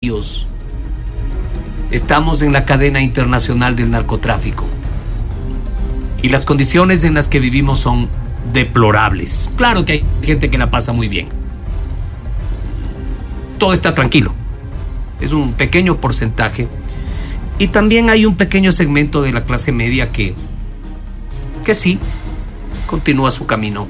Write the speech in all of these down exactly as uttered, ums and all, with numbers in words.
Estamos en la cadena internacional del narcotráfico y las condiciones en las que vivimos son deplorables. Claro que hay gente que la pasa muy bien. Todo está tranquilo. Es un pequeño porcentaje. Y también hay un pequeño segmento de la clase media que, que sí, continúa su camino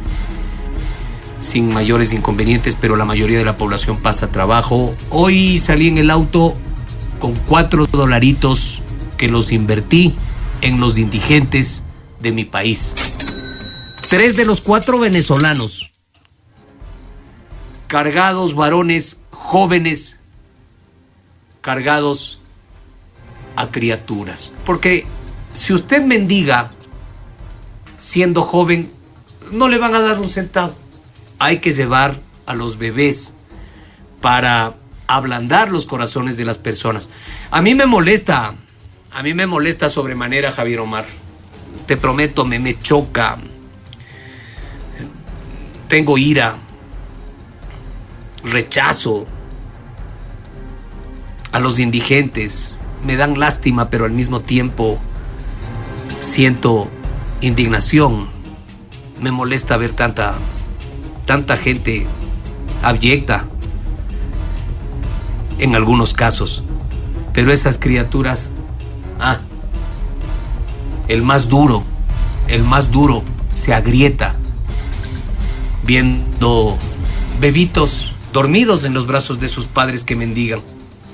sin mayores inconvenientes, pero la mayoría de la población pasa trabajo. Hoy salí en el auto con cuatro dolaritos que los invertí en los indigentes de mi país. Tres de los cuatro venezolanos, cargados, varones, jóvenes, cargados a criaturas. Porque si usted mendiga siendo joven, no le van a dar un centavo. Hay que llevar a los bebés para ablandar los corazones de las personas. A mí me molesta, a mí me molesta sobremanera, Javier Omar. Te prometo, me, me choca. Tengo ira, rechazo a los indigentes. Me dan lástima, pero al mismo tiempo siento indignación. Me molesta ver tanta, tanta gente abyecta en algunos casos. Pero esas criaturas, ah, el más duro, el más duro se agrieta viendo bebitos dormidos en los brazos de sus padres que mendigan.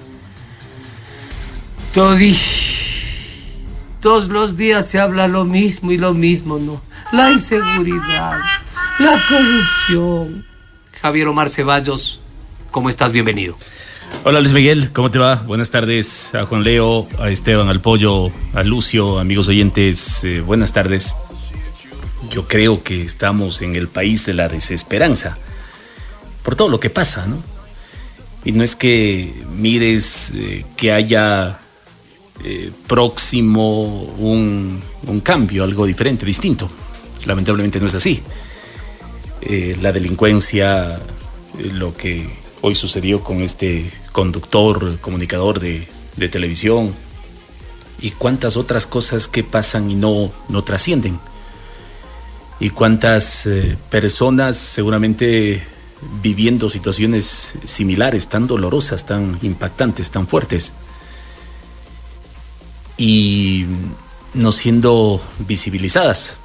Todi, todos los días se habla lo mismo y lo mismo, ¿no? La inseguridad, la corrupción. Javier Omar Ceballos, ¿cómo estás? Bienvenido. Hola Luis Miguel, ¿cómo te va? Buenas tardes a Juan Leo, a Esteban, al Pollo, a Lucio, amigos oyentes, eh, buenas tardes. Yo creo que estamos en el país de la desesperanza por todo lo que pasa, ¿no? Y no es que mires eh, que haya eh, próximo un, un cambio, algo diferente, distinto. Lamentablemente no es así. Eh, la delincuencia, eh, lo que hoy sucedió con este conductor, comunicador de, de televisión, y cuántas otras cosas que pasan y no, no trascienden. Y cuántas eh, personas seguramente viviendo situaciones similares, tan dolorosas, tan impactantes, tan fuertes, y no siendo visibilizadas.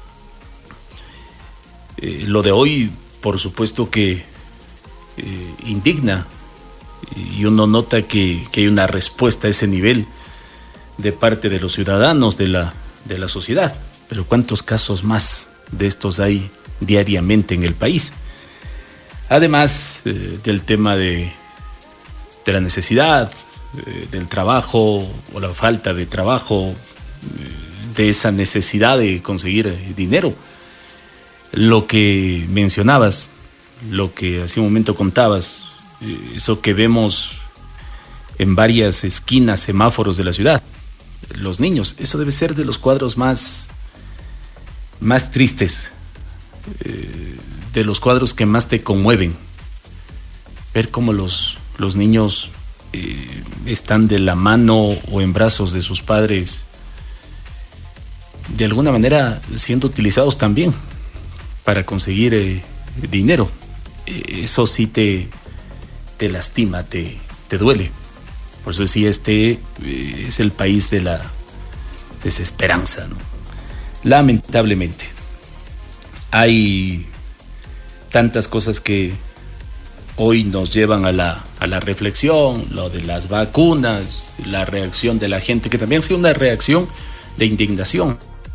Eh, lo de hoy, por supuesto que eh, indigna, y uno nota que, que hay una respuesta a ese nivel de parte de los ciudadanos, de la, de la sociedad. Pero ¿cuántos casos más de estos hay diariamente en el país? Además eh, del tema de, de la necesidad, eh, del trabajo o la falta de trabajo, eh, de esa necesidad de conseguir eh, dinero. Lo que mencionabas, lo que hace un momento contabas, eh, eso que vemos en varias esquinas, semáforos de la ciudad, los niños, eso debe ser de los cuadros más, más tristes, eh, de los cuadros que más te conmueven. Ver cómo los, los niños eh, están de la mano o en brazos de sus padres, de alguna manera siendo utilizados también para conseguir eh, dinero. Eh, eso sí te, te lastima, te, te duele. Por eso decía, este eh, es el país de la desesperanza, ¿no? Lamentablemente. Hay tantas cosas que hoy nos llevan a la, a la reflexión, lo de las vacunas, la reacción de la gente, que también ha sido una reacción de indignación.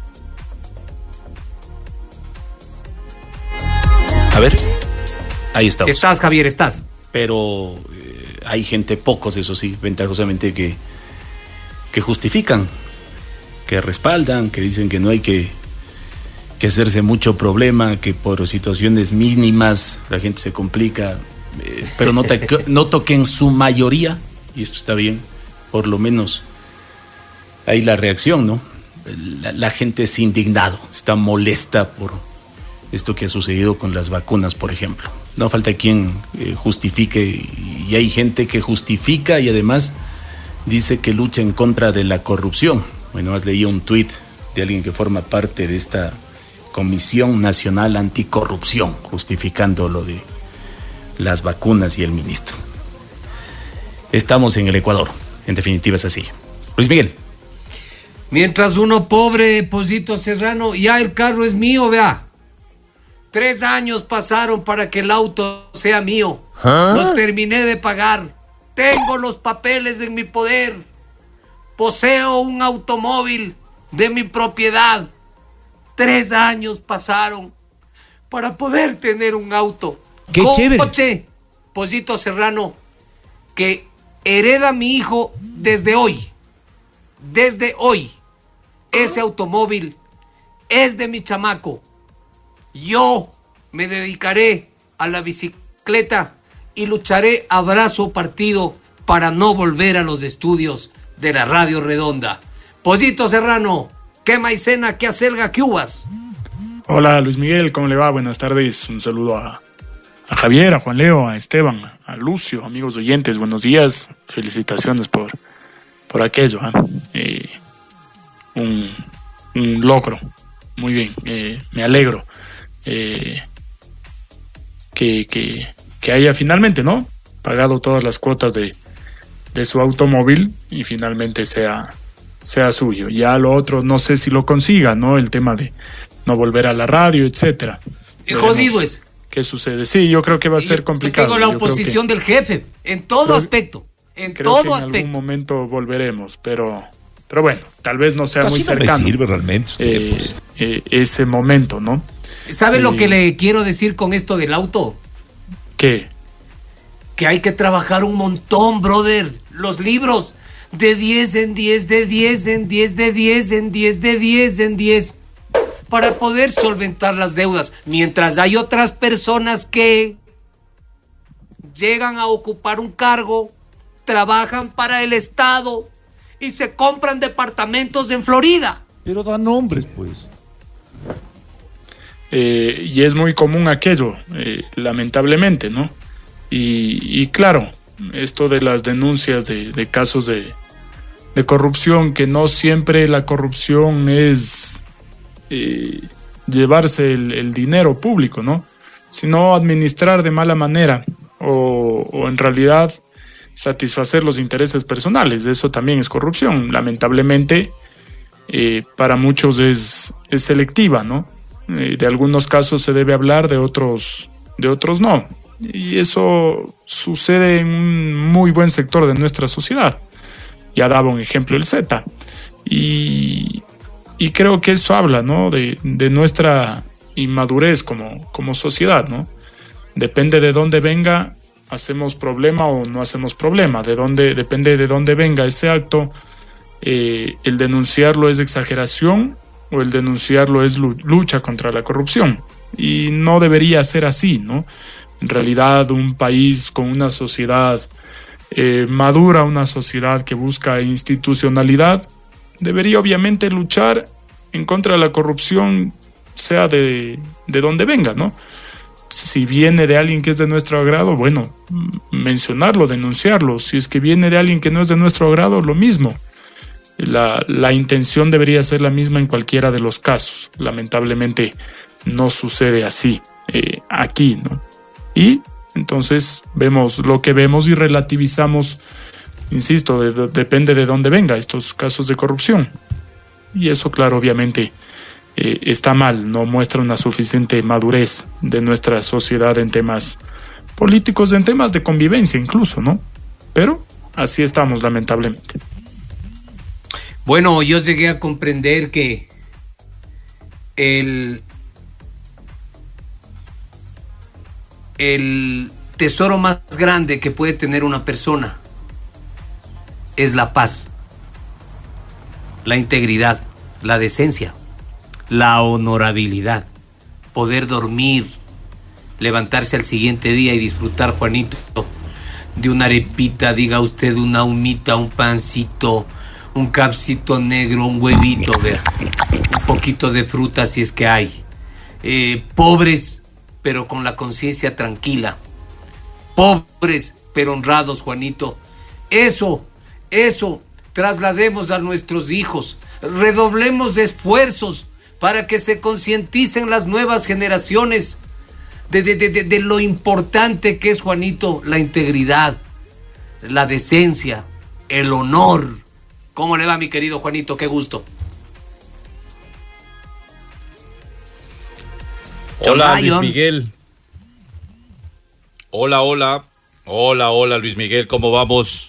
A ver, ahí estamos. Estás, Javier, estás. Pero eh, hay gente, pocos, eso sí, ventajosamente, que, que justifican, que respaldan, que dicen que no hay que, que hacerse mucho problema, que por situaciones mínimas la gente se complica, eh, pero noto, noto que en su mayoría, y esto está bien, por lo menos hay la reacción, ¿no? La, la gente es indignado, está molesta por esto que ha sucedido con las vacunas, por ejemplo. no falta quien eh, justifique, y hay gente que justifica y además dice que lucha en contra de la corrupción. Bueno, has leído un tuit de alguien que forma parte de esta Comisión Nacional Anticorrupción, justificando lo de las vacunas y el ministro. Estamos en el Ecuador, en definitiva es así. Luis Miguel. Mientras uno pobre, Posito Serrano, ya el carro es mío, vea. Tres años pasaron para que el auto sea mío. ¿Ah? Lo terminé de pagar. Tengo los papeles en mi poder. Poseo un automóvil de mi propiedad. Tres años pasaron para poder tener un auto. ¡Qué chévere! Coche, Posito Serrano, que hereda mi hijo desde hoy. Desde hoy. Ese automóvil es de mi chamaco. Yo me dedicaré a la bicicleta y lucharé a brazo partido para no volver a los estudios de la Radio Redonda. Posito Serrano, qué maicena, qué acelga, qué uvas. Hola Luis Miguel, ¿cómo le va? Buenas tardes. Un saludo a, a Javier, a Juan Leo, a Esteban, a Lucio, amigos oyentes. Buenos días. Felicitaciones por, por aquello. ¿eh? Eh, un, un logro. Muy bien. Eh, me alegro. Eh, que, que, que haya finalmente, ¿no?, pagado todas las cuotas de, de su automóvil y finalmente sea, sea suyo. Ya lo otro no sé si lo consiga, ¿no? El tema de no volver a la radio, etcétera. Y jodido es. ¿Qué sucede? Sí, yo creo que va a ser complicado. Yo tengo la oposición que, del jefe, en todo creo, aspecto, en creo todo que en aspecto. En algún momento volveremos, pero... Pero bueno, tal vez no sea Casi muy no cercano. Me sirve realmente usted, eh, pues. eh, ese momento, ¿no? ¿Sabe eh, lo que le quiero decir con esto del auto? ¿Qué? Que hay que trabajar un montón, brother. Los libros de diez en diez, de diez en diez, de diez en diez, de diez en diez, para poder solventar las deudas. Mientras hay otras personas que llegan a ocupar un cargo, trabajan para el Estado y se compran departamentos en Florida. Pero da nombres, pues. Eh, y es muy común aquello, eh, lamentablemente, ¿no? Y, y claro, esto de las denuncias de, de casos de, de corrupción, que no siempre la corrupción es eh, llevarse el, el dinero público, ¿no? Sino administrar de mala manera o, o en realidad satisfacer los intereses personales. Eso también es corrupción. Lamentablemente, eh, para muchos es, es selectiva, ¿no? Eh, de algunos casos se debe hablar, de otros, de otros no. Y eso sucede en un muy buen sector de nuestra sociedad. Ya daba un ejemplo el Z. Y, y creo que eso habla, ¿no?, de, de nuestra inmadurez como, como sociedad, ¿no? Depende de dónde venga, hacemos problema o no hacemos problema. De dónde, depende de dónde venga ese acto, eh, el denunciarlo es exageración o el denunciarlo es lucha contra la corrupción. Y no debería ser así, ¿no? En realidad, un país con una sociedad eh, madura, una sociedad que busca institucionalidad, debería obviamente luchar en contra de la corrupción, sea de, de donde venga, ¿no? Si viene de alguien que es de nuestro agrado, bueno, mencionarlo, denunciarlo. Si es que viene de alguien que no es de nuestro agrado, lo mismo. La, la intención debería ser la misma en cualquiera de los casos. Lamentablemente no sucede así eh, aquí, ¿no? Y entonces vemos lo que vemos y relativizamos, insisto, de, de, depende de dónde venga estos casos de corrupción. Y eso, claro, obviamente eh, está mal, no muestra una suficiente madurez de nuestra sociedad en temas políticos, en temas de convivencia incluso, ¿no? Pero así estamos, lamentablemente. Bueno, yo llegué a comprender que el, el tesoro más grande que puede tener una persona es la paz, la integridad, la decencia, la honorabilidad, poder dormir, levantarse al siguiente día y disfrutar, Juanito, de una arepita, diga usted, una humita, un pancito, un capsito negro, un huevito, vea, un poquito de fruta si es que hay. Eh, pobres pero con la conciencia tranquila. Pobres, pero honrados, Juanito. Eso, eso, traslademos a nuestros hijos. Redoblemos esfuerzos para que se concienticen las nuevas generaciones de, de, de, de lo importante que es, Juanito, la integridad, la decencia, el honor. ¿Cómo le va, mi querido Juanito? Qué gusto. Hola, Luis Miguel. Hola, hola. Hola, hola, Luis Miguel, ¿cómo vamos?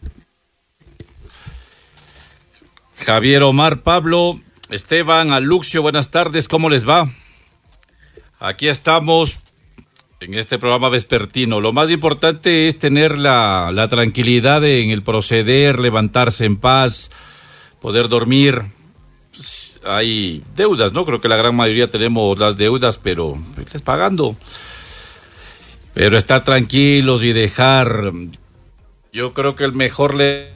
Javier, Omar, Pablo, Esteban, Aluxio, buenas tardes, ¿cómo les va? Aquí estamos en este programa vespertino. Lo más importante es tener la, la tranquilidad en el proceder, levantarse en paz, poder dormir. Pues hay deudas, ¿no? Creo que la gran mayoría tenemos las deudas, pero estás pagando. Pero estar tranquilos y dejar, yo creo que el mejor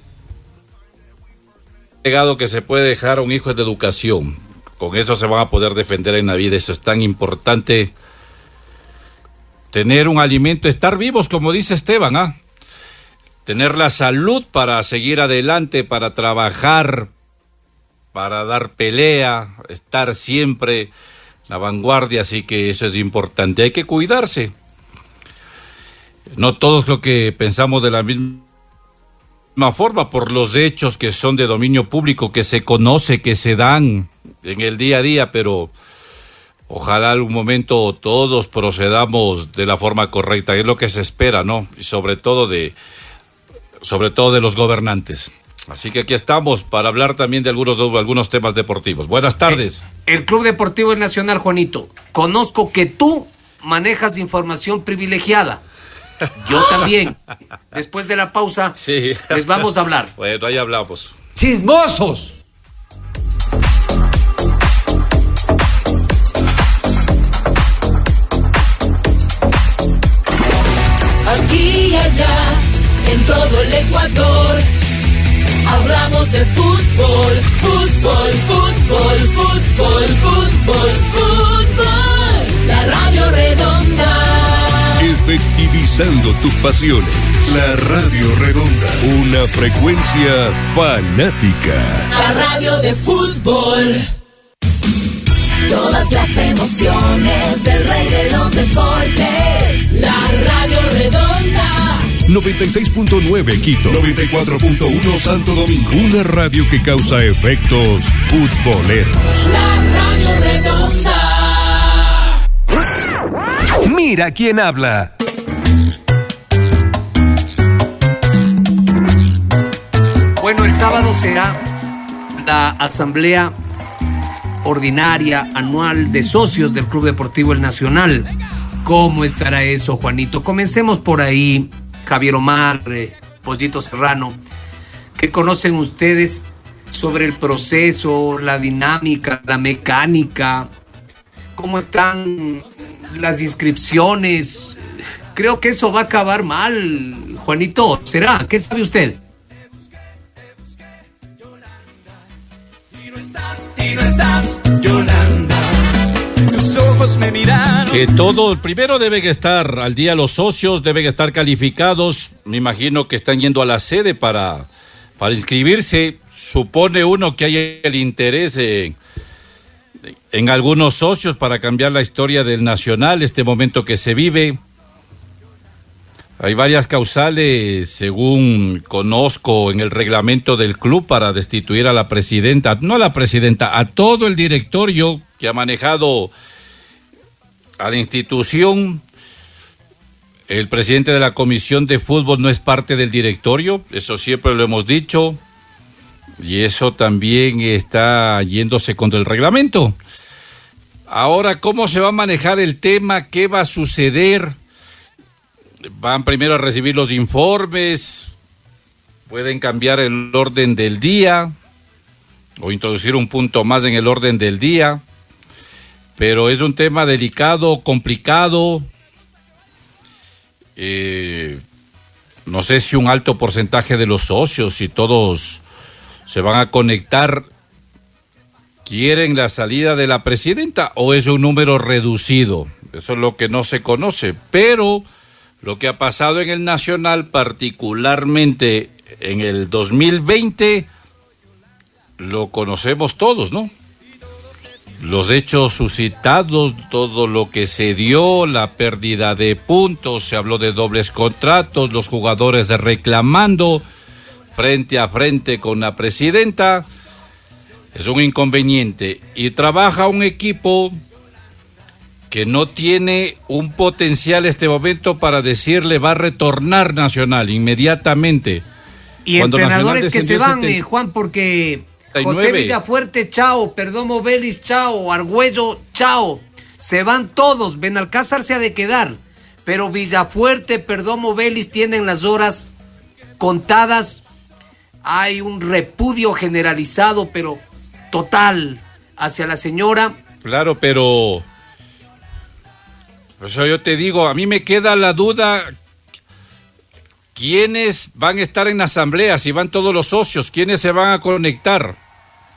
legado que se puede dejar a un hijo es de educación. Con eso se van a poder defender en la vida. Eso es tan importante. Tener un alimento, estar vivos, como dice Esteban, ¿ah? Tener la salud para seguir adelante, para trabajar, para dar pelea, estar siempre en la vanguardia. Así que eso es importante. Hay que cuidarse. No todos lo que pensamos de la misma forma por los hechos que son de dominio público, que se conoce, que se dan en el día a día, pero ojalá algún momento todos procedamos de la forma correcta, es lo que se espera, ¿no? Y sobre todo de, sobre todo de los gobernantes. Así que aquí estamos para hablar también de algunos, de algunos temas deportivos. Buenas tardes. El, el Club Deportivo El Nacional, Juanito, conozco que tú manejas información privilegiada. Yo también. Después de la pausa, sí, les vamos a hablar. Bueno, ahí hablamos. ¡Chismosos! Aquí y allá, en todo el Ecuador, hablamos de fútbol, fútbol, fútbol, fútbol, fútbol, fútbol. La Radio Redonda. Efectivizando tus pasiones. La Radio Redonda. Una frecuencia fanática. La radio de fútbol. Todas las emociones del rey de los deportes. La Radio Redonda. noventa y seis punto nueve Quito. noventa y cuatro punto uno Santo Domingo. Una radio que causa efectos futboleros. La Radio Redonda. Mira quién habla. Bueno, el sábado será la asamblea ordinaria anual de socios del Club Deportivo El Nacional. ¿Cómo estará eso, Juanito? Comencemos por ahí, Javier Omar, eh, Pollito Serrano. ¿Qué conocen ustedes sobre el proceso, la dinámica, la mecánica? ¿Cómo están las inscripciones? Creo que eso va a acabar mal, Juanito. ¿Será? ¿Qué sabe usted? Y no estás, y no estás, Yolanda. Tus ojos me miran. Que todo, primero deben estar al día los socios, deben estar calificados. Me imagino que están yendo a la sede para, para inscribirse. Supone uno que hay el interés en... en algunos socios para cambiar la historia del Nacional, este momento que se vive. Hay varias causales, según conozco, en el reglamento del club para destituir a la presidenta, no a la presidenta, a todo el directorio que ha manejado a la institución. El presidente de la Comisión de Fútbol no es parte del directorio, eso siempre lo hemos dicho. Y eso también está yéndose contra el reglamento. Ahora, ¿cómo se va a manejar el tema? ¿Qué va a suceder? Van primero a recibir los informes, pueden cambiar el orden del día o introducir un punto más en el orden del día, pero es un tema delicado, complicado. Eh, no sé si un alto porcentaje de los socios, si todos se van a conectar ¿quieren la salida de la presidenta o es un número reducido? Eso es lo que no se conoce, pero lo que ha pasado en el Nacional, particularmente en el dos mil veinte, lo conocemos todos, ¿no? Los hechos suscitados, todo lo que se dio, la pérdida de puntos, se habló de dobles contratos, los jugadores reclamando frente a frente con la presidenta. Es un inconveniente y trabaja un equipo que no tiene un potencial este momento para decirle va a retornar Nacional inmediatamente. Y Cuando entrenadores que se van, setenta... eh, Juan, porque José Villafuerte, chao, Perdomo Vélez, chao, Argüello, chao, se van todos, Benalcázar se ha de quedar, pero Villafuerte, Perdomo Vélez tienen las horas contadas, hay un repudio generalizado, pero total, hacia la señora. Claro, pero por eso yo te digo, a mí me queda la duda, ¿quiénes van a estar en la asamblea? Si van todos los socios, ¿quiénes se van a conectar?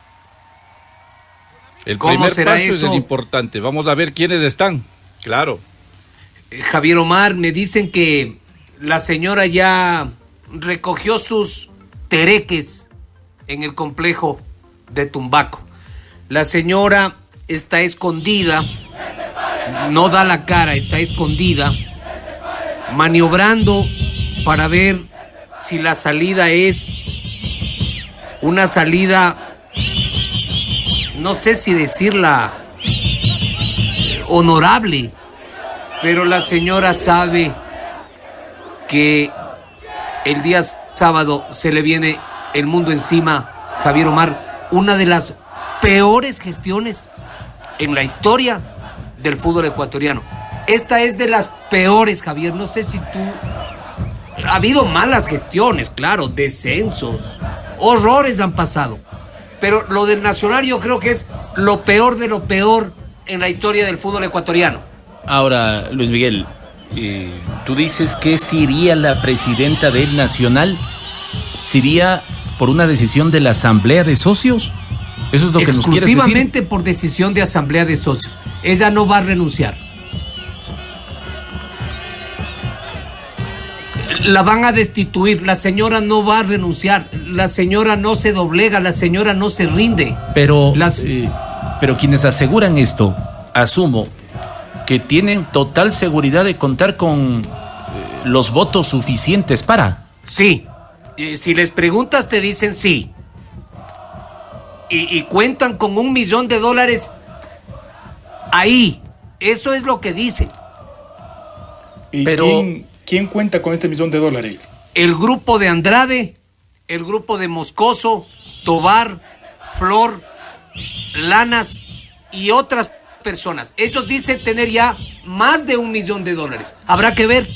El primer paso es el importante. Vamos a ver quiénes están. Claro. Eh, Javier Omar, me dicen que la señora ya recogió sus tereques en el complejo de Tumbaco. La señora está escondida, no da la cara, está escondida, maniobrando para ver si la salida es una salida, no sé si decirla eh, honorable, pero la señora sabe que el día sábado se le viene el mundo encima. Javier Omar, una de las peores gestiones en la historia del fútbol ecuatoriano. Esta es de las peores, Javier, no sé si tú... Ha habido malas gestiones, claro, descensos, horrores han pasado. Pero lo del Nacional yo creo que es lo peor de lo peor en la historia del fútbol ecuatoriano. Ahora, Luis Miguel, eh, tú dices que si iría la presidenta del Nacional, ¿se iría por una decisión de la Asamblea de Socios? ¿Eso es lo que nos quieres decir? Exclusivamente por decisión de Asamblea de Socios. Ella no va a renunciar. La van a destituir, la señora no va a renunciar, la señora no se doblega, la señora no se rinde. Pero, Las... eh, pero quienes aseguran esto, asumo que tienen total seguridad de contar con eh, los votos suficientes para. Sí, eh, si les preguntas te dicen sí. Y, y cuentan con un millón de dólares ahí, eso es lo que dicen. ¿Y pero... quién, quién cuenta con este millón de dólares? El grupo de Andrade, el grupo de Moscoso, Tobar, Flor, Lanas y otras personas. Ellos dicen tener ya más de un millón de dólares. Habrá que ver.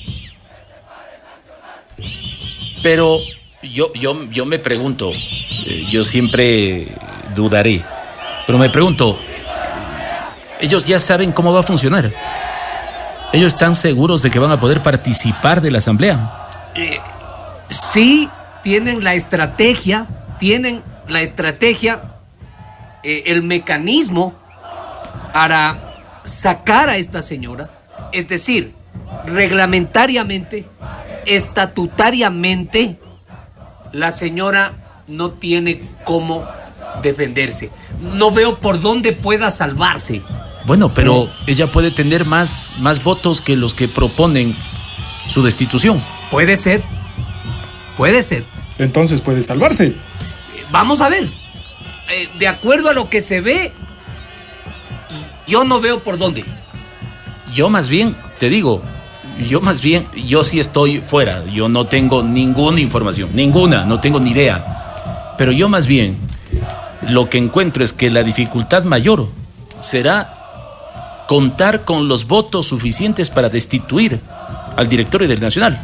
Pero yo, yo, yo me pregunto, eh, yo siempre dudaré, pero me pregunto, ellos ya saben cómo va a funcionar. ¿Ellos están seguros de que van a poder participar de la asamblea? Eh, sí, tienen la estrategia, tienen la estrategia, eh, el mecanismo para sacar a esta señora, es decir, reglamentariamente, estatutariamente, la señora no tiene cómo defenderse. No veo por dónde pueda salvarse. Bueno, pero ella puede tener más, más votos que los que proponen su destitución. Puede ser, puede ser. Entonces puede salvarse. Eh, Vamos a ver. Eh, de acuerdo a lo que se ve, yo no veo por dónde. Yo más bien, te digo, yo más bien, yo sí estoy fuera. Yo no tengo ninguna información, ninguna, no tengo ni idea. Pero yo más bien, lo que encuentro es que la dificultad mayor será contar con los votos suficientes para destituir al directorio del Nacional.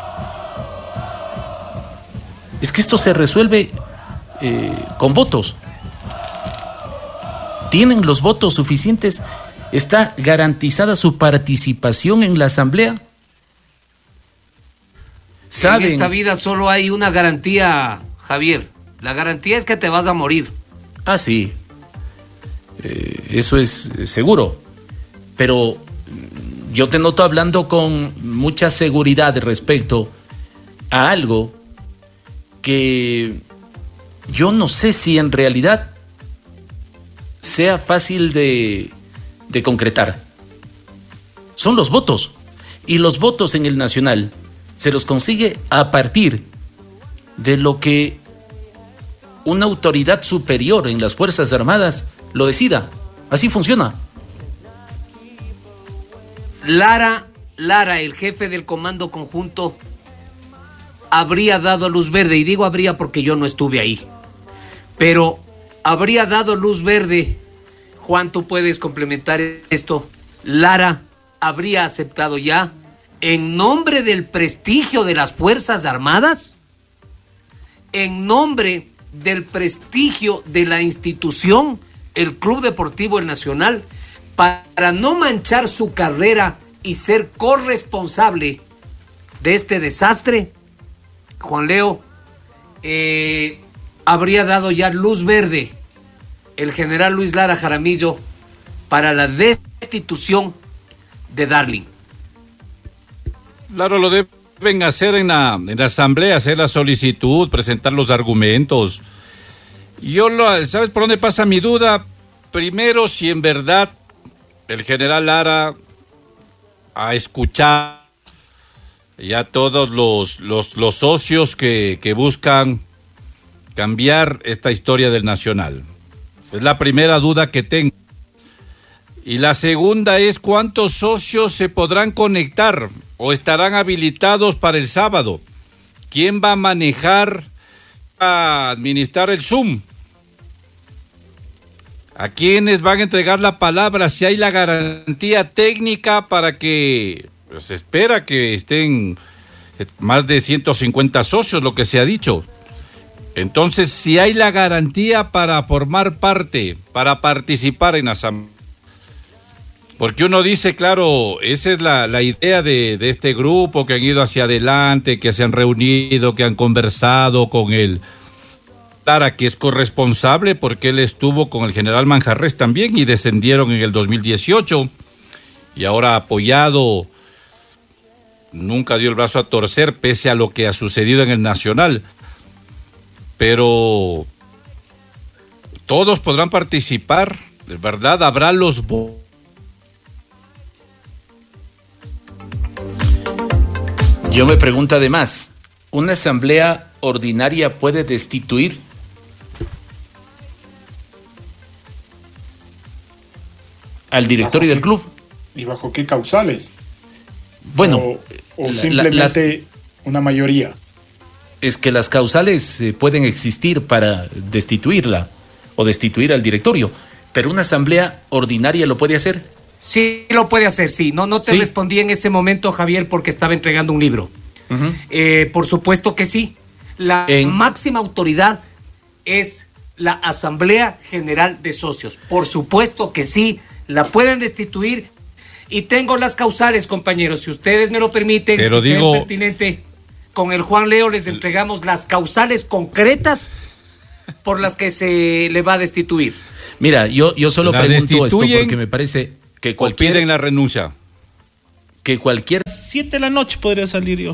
Es que esto se resuelve eh, con votos. ¿Tienen los votos suficientes? ¿Está garantizada su participación en la asamblea? ¿Saben? En esta vida solo hay una garantía, Javier. La garantía es que te vas a morir. Ah, sí. Eh, eso es seguro. Pero yo te noto hablando con mucha seguridad respecto a algo que yo no sé si en realidad sea fácil de, de concretar. Son los votos. Y los votos en el Nacional se los consigue a partir de lo que una autoridad superior en las Fuerzas Armadas lo decida. Así funciona. Lara, Lara, el jefe del comando conjunto, habría dado luz verde, y digo habría porque yo no estuve ahí, pero habría dado luz verde. Juan, tú puedes complementar esto. Lara habría aceptado ya, en nombre del prestigio de las Fuerzas Armadas, en nombre del prestigio de la institución, el Club Deportivo El Nacional, para no manchar su carrera y ser corresponsable de este desastre, Juan Leo, eh, habría dado ya luz verde el general Luis Lara Jaramillo para la destitución de Darling. Claro, lo deben hacer en la, en la asamblea, hacer la solicitud, presentar los argumentos. Yo, lo, ¿sabes por dónde pasa mi duda? Primero, si en verdad el general Lara ha escuchado ya todos los, los, los socios que, que buscan cambiar esta historia del Nacional. Es la primera duda que tengo. Y la segunda es cuántos socios se podrán conectar o estarán habilitados para el sábado. ¿Quién va a manejar, a administrar el Zoom? ¿A quiénes van a entregar la palabra? Si hay la garantía técnica para que, pues, se espera que estén más de ciento cincuenta socios, lo que se ha dicho. Entonces, si hay la garantía para formar parte, para participar en la asamblea. Porque uno dice, claro, esa es la, la idea de, de este grupo, que han ido hacia adelante, que se han reunido, que han conversado con él. Lara, que es corresponsable porque él estuvo con el general Manjarrés también y descendieron en el dos mil dieciocho y ahora apoyado, nunca dio el brazo a torcer pese a lo que ha sucedido en el Nacional. Pero todos podrán participar, de verdad habrá los votos. Yo me pregunto además, ¿una asamblea ordinaria puede destituir al directorio del club? ¿Y bajo qué causales? Bueno, o, o la, simplemente la, las, una mayoría. Es que las causales eh, pueden existir para destituirla o destituir al directorio, pero una asamblea ordinaria lo puede hacer. Sí, lo puede hacer, sí. No, no te ¿Sí? respondí en ese momento, Javier, porque estaba entregando un libro. Uh-huh. Eh, por supuesto que sí. La en... máxima autoridad es la Asamblea General de Socios. Por supuesto que sí, la pueden destituir. Y tengo las causales, compañeros, si ustedes me lo permiten, Pero si digo... es pertinente, con el Juan Leo les entregamos las causales concretas por las que se le va a destituir. Mira, yo, yo solo la pregunto esto porque me parece... Que cualquier, piden la renuncia. Que cualquier... Siete de la noche podría salir yo.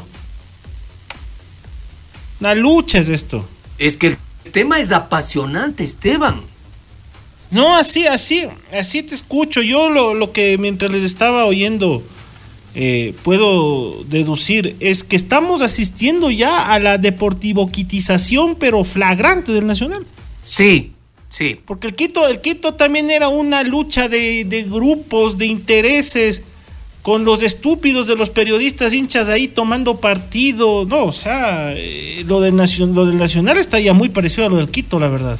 La lucha es esto. Es que el tema es apasionante, Esteban. No, así, así, así te escucho. Yo lo, lo que mientras les estaba oyendo eh, puedo deducir es que estamos asistiendo ya a la deportivoquitización, pero flagrante del Nacional. Sí. Sí. Porque el Quito, el Quito también era una lucha de, de grupos, de intereses, con los estúpidos de los periodistas hinchas ahí tomando partido. No, o sea, eh, lo, del nacion, lo del Nacional está ya muy parecido a lo del Quito, la verdad.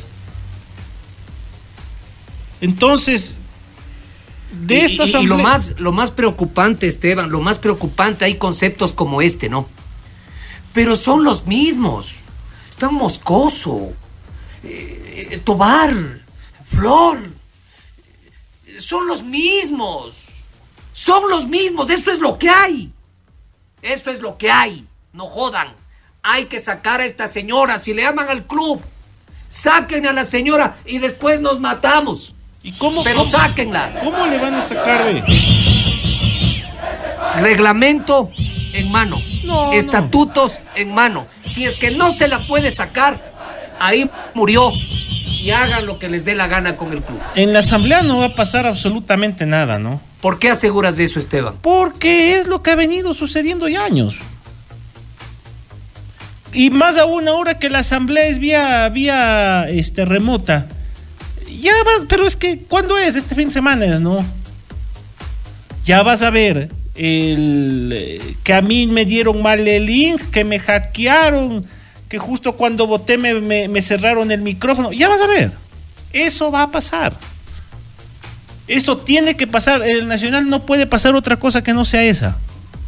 Entonces, de esta y, y, asamblea... y lo más, lo más preocupante, Esteban, lo más preocupante, hay conceptos como este, ¿no? Pero son los mismos. Está Moscoso. Eh, Tobar, Flor, son los mismos, son los mismos, eso es lo que hay, eso es lo que hay, no jodan, hay que sacar a esta señora, si le aman al club, saquen a la señora y después nos matamos. ¿Y cómo, Pero cómo, sáquenla. ¿Cómo le van a sacar, ve? Reglamento en mano. No, Estatutos no. en mano. Si es que no se la puede sacar, ahí murió. Y hagan lo que les dé la gana con el club. En la asamblea no va a pasar absolutamente nada, ¿no? ¿Por qué aseguras de eso, Esteban? Porque es lo que ha venido sucediendo ya años. Y más aún ahora que la asamblea es vía, vía este, remota. Ya vas, pero es que, ¿cuándo es? Este fin de semana es, ¿no? Ya vas a ver el, que a mí me dieron mal el link, que me hackearon, que justo cuando voté me, me, me cerraron el micrófono. Ya vas a ver. Eso va a pasar. Eso tiene que pasar. El Nacional no puede pasar otra cosa que no sea esa.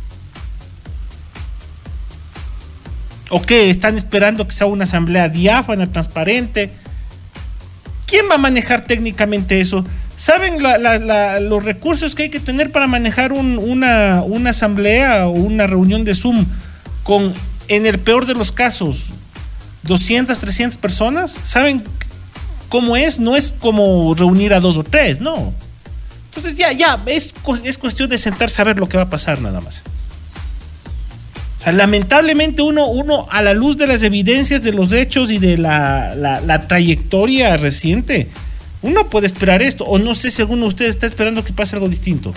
¿O qué? ¿Están esperando que sea una asamblea diáfana, transparente? ¿Quién va a manejar técnicamente eso? ¿Saben la, la, la, los recursos que hay que tener para manejar un, una, una asamblea o una reunión de Zoom con, en el peor de los casos, doscientas, trescientas personas? ¿Saben cómo es? No es como reunir a dos o tres, no. Entonces ya, ya, es, es cuestión de sentarse a ver lo que va a pasar nada más. O sea, lamentablemente uno, uno a la luz de las evidencias, de los hechos y de la, la, la trayectoria reciente, uno puede esperar esto, o no sé si alguno de ustedes está esperando que pase algo distinto.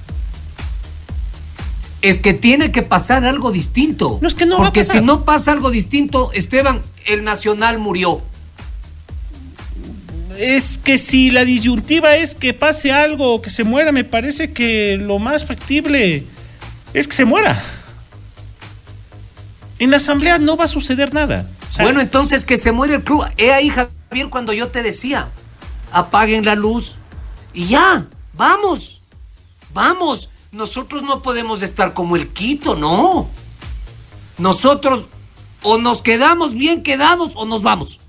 Es que tiene que pasar algo distinto. No, es que no Porque va a pasar. si no pasa algo distinto, Esteban, el Nacional murió. Es que si la disyuntiva es que pase algo o que se muera, me parece que lo más factible es que se muera. En la asamblea no va a suceder nada. O sea, bueno, entonces que se muere el club. He ahí, Javier, cuando yo te decía, apaguen la luz y ya, vamos, vamos. Nosotros no podemos estar como el Quito, no. Nosotros o nos quedamos bien quedados o nos vamos.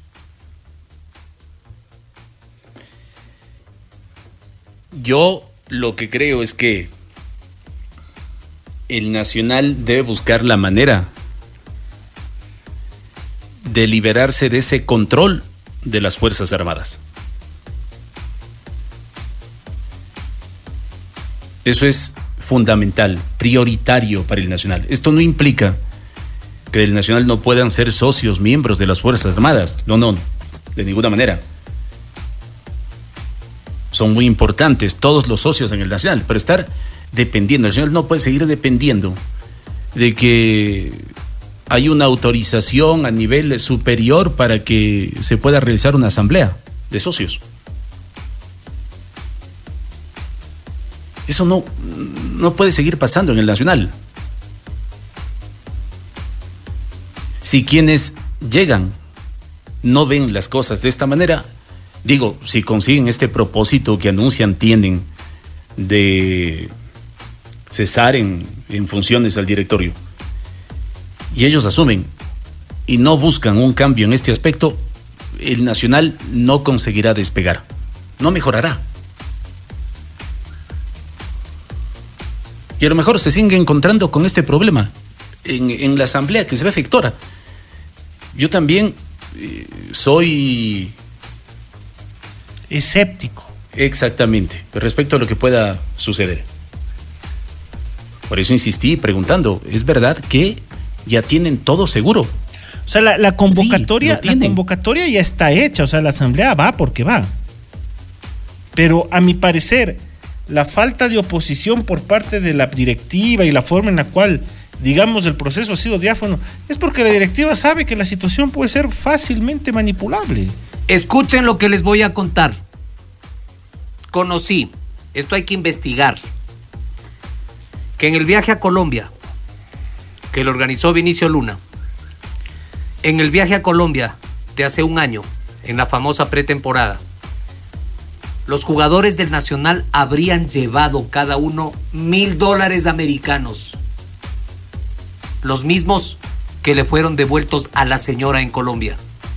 Yo lo que creo es que el Nacional debe buscar la manera de liberarse de ese control de las Fuerzas Armadas. Eso es fundamental, prioritario para el Nacional. Esto no implica que el Nacional no puedan ser socios, miembros de las Fuerzas Armadas. No, no, de ninguna manera. Son muy importantes todos los socios en el Nacional, pero estar dependiendo, el Nacional no puede seguir dependiendo de que hay una autorización a nivel superior para que se pueda realizar una asamblea de socios. Eso no, no puede seguir pasando en el Nacional. Si quienes llegan no ven las cosas de esta manera, digo, si consiguen este propósito que anuncian tienen de cesar en, en funciones al directorio, y ellos asumen y no buscan un cambio en este aspecto, el Nacional no conseguirá despegar, no mejorará. Y a lo mejor se sigue encontrando con este problema en, en la asamblea que se ve efectora. Yo también eh, soy escéptico. Exactamente, respecto a lo que pueda suceder. Por eso insistí preguntando, ¿es verdad que ya tienen todo seguro? O sea, la, la convocatoria, sí, la convocatoria ya está hecha, o sea, la asamblea va porque va. Pero a mi parecer, la falta de oposición por parte de la directiva y la forma en la cual, digamos, el proceso ha sido diáfano, es porque la directiva sabe que la situación puede ser fácilmente manipulable. Escuchen lo que les voy a contar. Conocí, esto hay que investigar, que en el viaje a Colombia, que lo organizó Vinicio Luna, en el viaje a Colombia de hace un año, en la famosa pretemporada, los jugadores del Nacional habrían llevado cada uno mil dólares americanos, los mismos que le fueron devueltos a la señora en Colombia.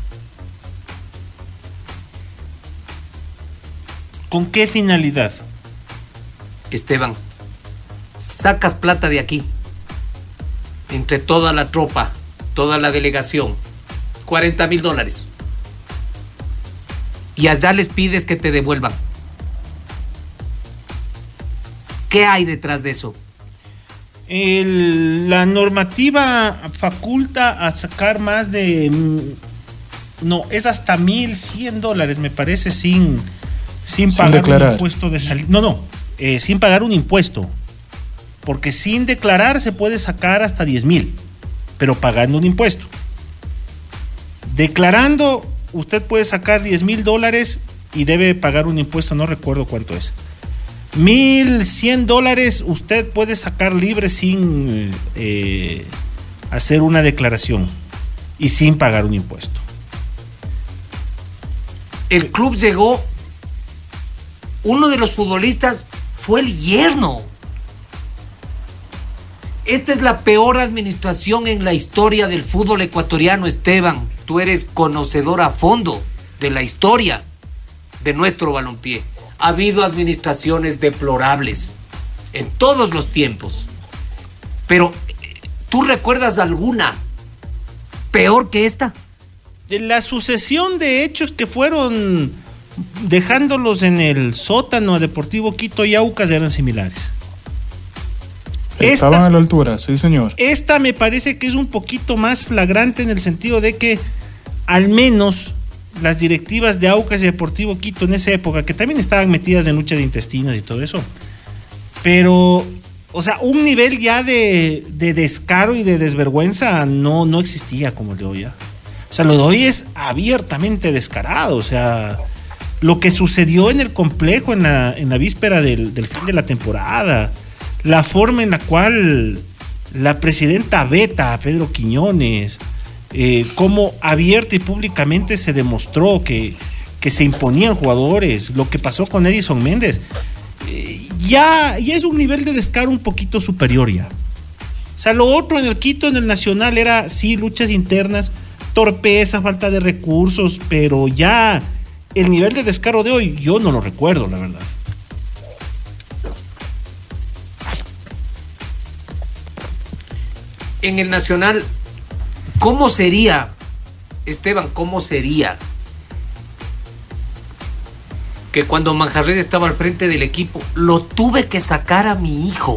¿Con qué finalidad? Esteban, sacas plata de aquí, entre toda la tropa, toda la delegación, cuarenta mil dólares. Y allá les pides que te devuelvan. ¿Qué hay detrás de eso? El, la normativa faculta a sacar más de... No, es hasta mil cien dólares, me parece, sin, sin, sin pagar declarar. un impuesto de salida. No, no, eh, sin pagar un impuesto. Porque sin declarar se puede sacar hasta diez mil, pero pagando un impuesto. Declarando, usted puede sacar diez mil dólares y debe pagar un impuesto, no recuerdo cuánto es. mil cien dólares usted puede sacar libre sin eh, hacer una declaración y sin pagar un impuesto. El club llegó, uno de los futbolistas fue el yerno. Esta es la peor administración en la historia del fútbol ecuatoriano, Esteban. Tú eres conocedor a fondo de la historia de nuestro balompié. Ha habido administraciones deplorables en todos los tiempos. Pero, ¿tú recuerdas alguna peor que esta? De la sucesión de hechos que fueron dejándolos en el sótano a Deportivo Quito y Aucas eran similares. Estaban esta, a la altura, sí señor. Esta me parece que es un poquito más flagrante en el sentido de que al menos las directivas de Aucas y Deportivo Quito en esa época, que también estaban metidas en lucha de intestinas y todo eso, pero, o sea, un nivel ya de, de descaro y de desvergüenza no, no existía como el de hoy. ¿Ya? O sea, lo de hoy es abiertamente descarado. O sea, lo que sucedió en el complejo en la, en la víspera del, del fin de la temporada, la forma en la cual la presidenta veta a Pedro Quiñones, eh, cómo abierta y públicamente se demostró que, que se imponían jugadores, lo que pasó con Edison Méndez, eh, ya, ya es un nivel de descaro un poquito superior ya. O sea, lo otro en el Quito, en el Nacional, era sí, luchas internas, torpeza, falta de recursos, pero ya el nivel de descaro de hoy yo no lo recuerdo, la verdad. En el Nacional, ¿cómo sería, Esteban, cómo sería que cuando Manjarres estaba al frente del equipo, lo tuve que sacar a mi hijo?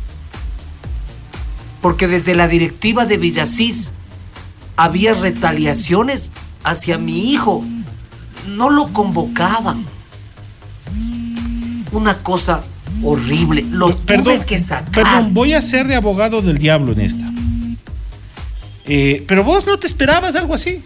Porque desde la directiva de Villasís había retaliaciones hacia mi hijo. No lo convocaban. Una cosa horrible. Lo perdón, tuve que sacar. Perdón, voy a ser de abogado del diablo en esta. Eh, pero vos no te esperabas algo así.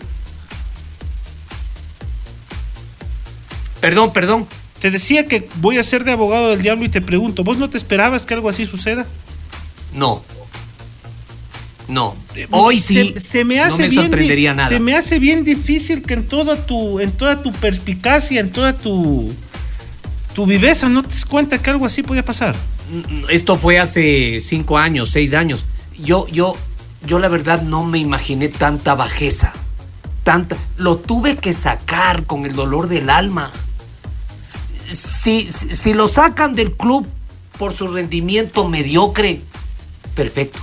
Perdón, perdón. Te decía que voy a ser de abogado del diablo y te pregunto, ¿vos no te esperabas que algo así suceda? No. No. Hoy sí. Se, se me hace no me bien sorprendería di- nada. Se me hace bien difícil que en toda tu, en toda tu perspicacia, en toda tu, tu viveza, no te des cuenta que algo así podía pasar. Esto fue hace cinco años, seis años. Yo, yo, yo la verdad no me imaginé tanta bajeza. Tanta. Lo tuve que sacar con el dolor del alma. Si, si, si lo sacan del club por su rendimiento mediocre, perfecto.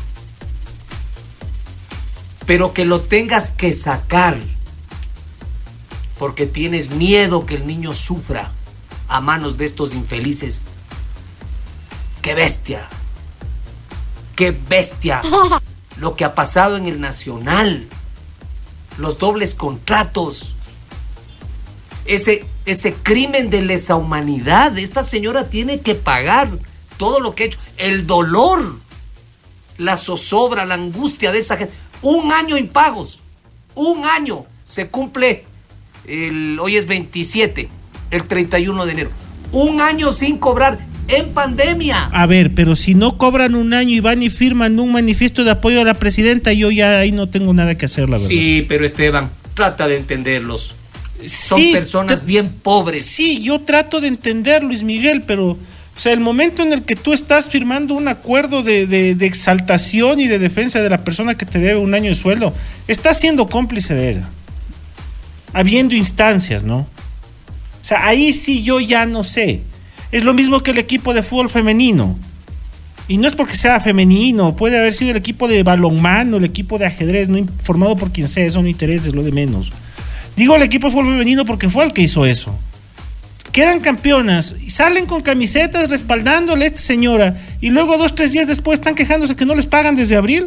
Pero que lo tengas que sacar porque tienes miedo que el niño sufra a manos de estos infelices. ¡Qué bestia! ¡Qué bestia! Lo que ha pasado en el Nacional. Los dobles contratos. Ese, ese crimen de lesa humanidad. Esta señora tiene que pagar todo lo que ha hecho. El dolor, la zozobra, la angustia de esa gente. Un año impagos. Un año. Se cumple, el, hoy es veintisiete, el treinta y uno de enero. Un año sin cobrar en pandemia. A ver, pero si no cobran un año y van y firman un manifiesto de apoyo a la presidenta, yo ya ahí no tengo nada que hacer, la verdad. Sí, pero Esteban, trata de entenderlos. Son Sí, personas te- bien pobres. Sí, yo trato de entender, Luis Miguel, pero, o sea, el momento en el que tú estás firmando un acuerdo de, de, de exaltación y de defensa de la persona que te debe un año de sueldo, estás siendo cómplice de ella. Habiendo instancias, ¿no? O sea, ahí sí yo ya no sé. Es lo mismo que el equipo de fútbol femenino. Y no es porque sea femenino, puede haber sido el equipo de balonmano, el equipo de ajedrez, no formado por quien sea, eso no interesa, es lo de menos. Digo el equipo de fútbol femenino porque fue el que hizo eso. quedan campeonas y salen con camisetas respaldándole a esta señora y luego dos, tres días después están quejándose que no les pagan desde abril.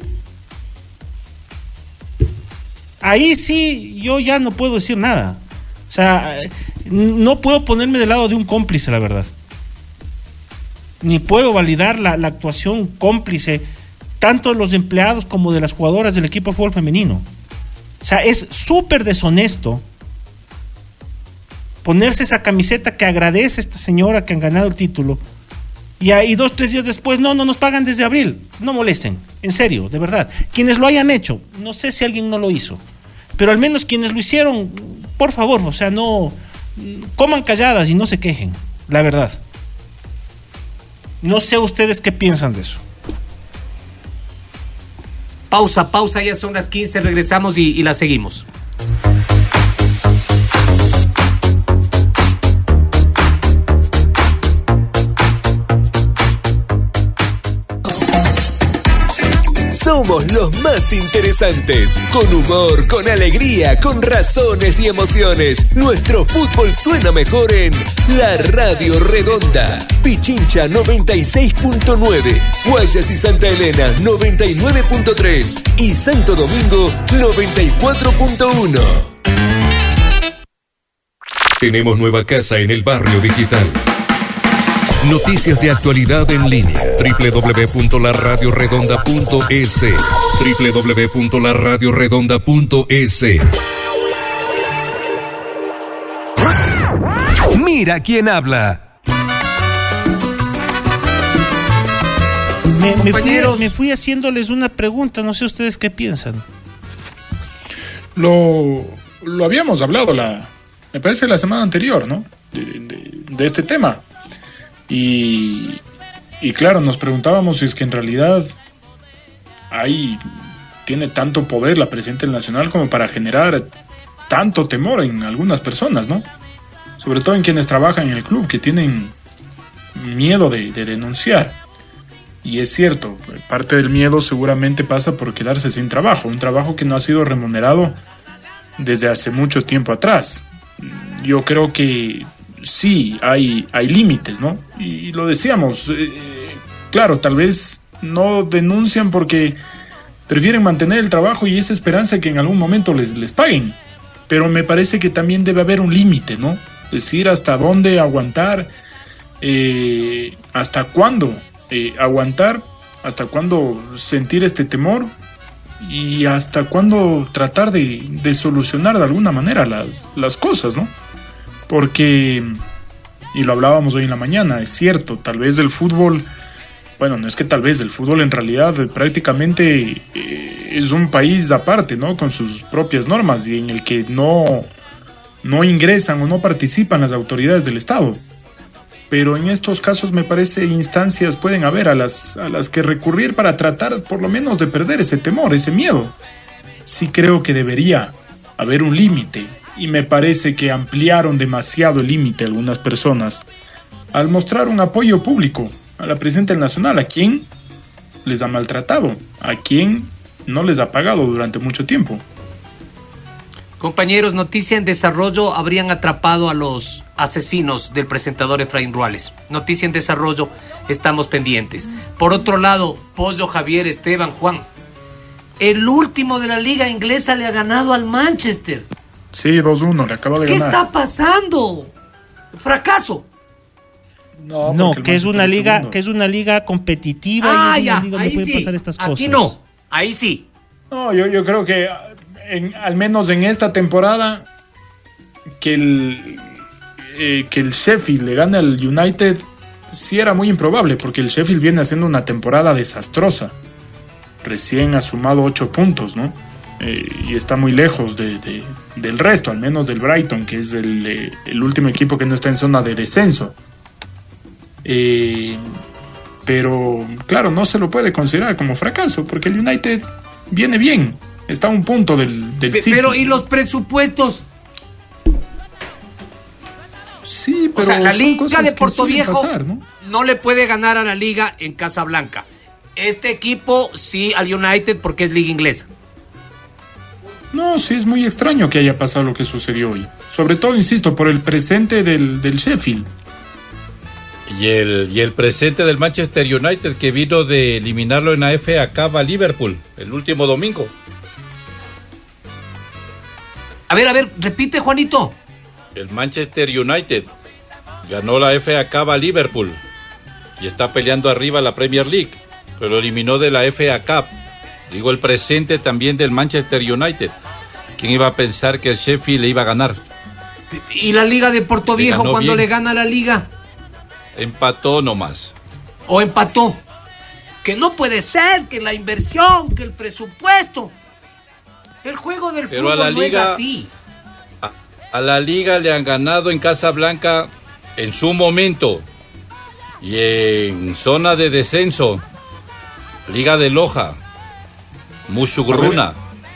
Ahí sí yo ya no puedo decir nada. O sea, no puedo ponerme del lado de un cómplice, la verdad. Ni puedo validar la, la actuación cómplice tanto de los empleados como de las jugadoras del equipo de fútbol femenino. O sea, es súper deshonesto ponerse esa camiseta que agradece a esta señora que han ganado el título y ahí dos, tres días después, no, no nos pagan desde abril. No molesten, en serio, de verdad. Quienes lo hayan hecho, no sé si alguien no lo hizo, pero al menos quienes lo hicieron, por favor, o sea, no coman calladas y no se quejen, la verdad. No sé ustedes qué piensan de eso. Pausa, pausa, ya son las quince, regresamos y, y la seguimos. Somos los más interesantes, con humor, con alegría, con razones y emociones. Nuestro fútbol suena mejor en La Radio Redonda. Pichincha noventa y seis punto nueve, Guayas y Santa Elena noventa y nueve punto tres y Santo Domingo noventa y cuatro punto uno. Tenemos nueva casa en el barrio digital. Noticias de actualidad en línea. doble u doble u doble u punto la radio redonda punto es. doble u doble u doble u punto la radio redonda punto es. Mira quién habla. Me, me, fui, me fui haciéndoles una pregunta, no sé ustedes qué piensan. Lo, lo habíamos hablado, la, me parece, la semana anterior, ¿no? De, de, de este tema. Y, y claro, nos preguntábamos si es que en realidad hay, tiene tanto poder la presidenta del Nacional como para generar tanto temor en algunas personas, ¿no? Sobre todo en quienes trabajan en el club, que tienen miedo de, de denunciar. Y es cierto, parte del miedo seguramente pasa por quedarse sin trabajo, un trabajo que no ha sido remunerado desde hace mucho tiempo atrás. Yo creo que sí, hay, hay límites, ¿no? Y lo decíamos, eh, claro, tal vez no denuncian porque prefieren mantener el trabajo y esa esperanza de que en algún momento les, les paguen. Pero me parece que también debe haber un límite, ¿no? Decir hasta dónde aguantar, eh, hasta cuándo eh, aguantar, hasta cuándo sentir este temor y hasta cuándo tratar de, de solucionar de alguna manera las, las cosas, ¿no? Porque, y lo hablábamos hoy en la mañana, es cierto, tal vez el fútbol, bueno, no es que tal vez, el fútbol en realidad prácticamente eh, es un país aparte, ¿no? Con sus propias normas y en el que no, no ingresan o no participan las autoridades del Estado. Pero en estos casos me parece instancias pueden haber a las, a las que recurrir para tratar por lo menos de perder ese temor, ese miedo. Sí creo que debería haber un límite. Y me parece que ampliaron demasiado el límite algunas personas al mostrar un apoyo público a la presidenta del Nacional, a quien les ha maltratado, a quien no les ha pagado durante mucho tiempo. Compañeros, noticia en desarrollo, habrían atrapado a los asesinos del presentador Efraín Ruales. Noticia en desarrollo, estamos pendientes. Por otro lado, Pollo, Javier, Esteban, Juan, el último de la liga inglesa le ha ganado al Manchester. Sí, dos uno, le acaba de ¿Qué ganar. ¿Qué está pasando? ¿Fracaso? No, no que es una liga, segundo. que es una liga competitiva. Ah, y ya, liga ahí pueden sí. pasar estas Aquí cosas. no, ahí sí. No, yo, yo creo que en, al menos en esta temporada que el eh, que el Sheffield le gane al United sí era muy improbable, porque el Sheffield viene haciendo una temporada desastrosa. Recién ha sumado ocho puntos, ¿no? Eh, y está muy lejos de, de, del resto, al menos del Brighton, que es el, eh, el último equipo que no está en zona de descenso. Eh, pero claro, no se lo puede considerar como fracaso, porque el United viene bien, está a un punto del, del City. Pero ¿y los presupuestos? Sí, pero o sea, la Liga de Portoviejo pasar, ¿no? no le puede ganar a la Liga en Casablanca. Este equipo sí al United porque es liga inglesa. No, sí, es muy extraño que haya pasado lo que sucedió hoy. Sobre todo, insisto, por el presente del, del Sheffield. Y el, y el presente del Manchester United, que vino de eliminarlo en la F A Cup a Liverpool el último domingo. A ver, a ver, repite, Juanito. El Manchester United ganó la F A Cup a Liverpool y está peleando arriba la Premier League, pero eliminó de la F A Cup. Digo, el presente también del Manchester United. ¿Quién iba a pensar que el Sheffield le iba a ganar? ¿Y la Liga de Portoviejo cuando le gana la Liga? Empató nomás. ¿O empató? Que no puede ser, que la inversión, que el presupuesto. El juego del Pero fútbol a la no Liga, es así. A, a la Liga le han ganado en Casablanca en su momento. Y en zona de descenso, Liga de Loja, Musugruna,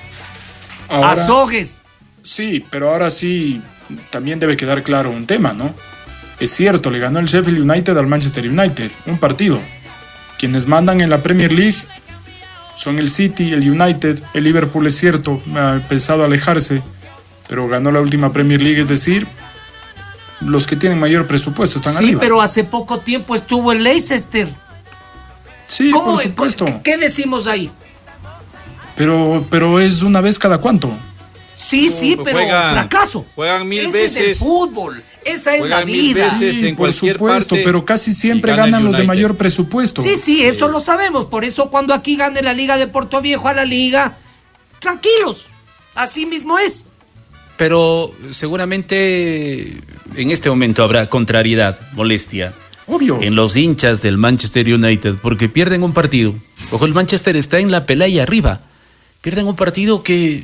Azogues. Sí, pero ahora sí también debe quedar claro un tema, ¿no? Es cierto, le ganó el Sheffield United al Manchester United, un partido. Quienes mandan en la Premier League son el City, el United, el Liverpool, es cierto, ha empezado a alejarse, pero ganó la última Premier League, es decir, los que tienen mayor presupuesto están Sí, arriba. pero hace poco tiempo estuvo el Leicester. Sí, ¿Cómo, por supuesto. ¿Qué decimos ahí? Pero, pero es una vez cada cuánto. Sí, sí, pero Juegan- fracaso. juegan mil Ese es el veces. fútbol. Esa es Juegan la mil vida. veces. Sí, en por cualquier supuesto, parte pero casi siempre y gana ganan el los de United. mayor presupuesto. Sí, sí, eso lo sabemos. Por eso cuando aquí gane la Liga de Portoviejo a la Liga, tranquilos. Así mismo es. Pero seguramente en este momento habrá contrariedad, molestia. Obvio. En los hinchas del Manchester United, porque pierden un partido. Ojo, el Manchester está en la pelea y arriba. Pierden un partido que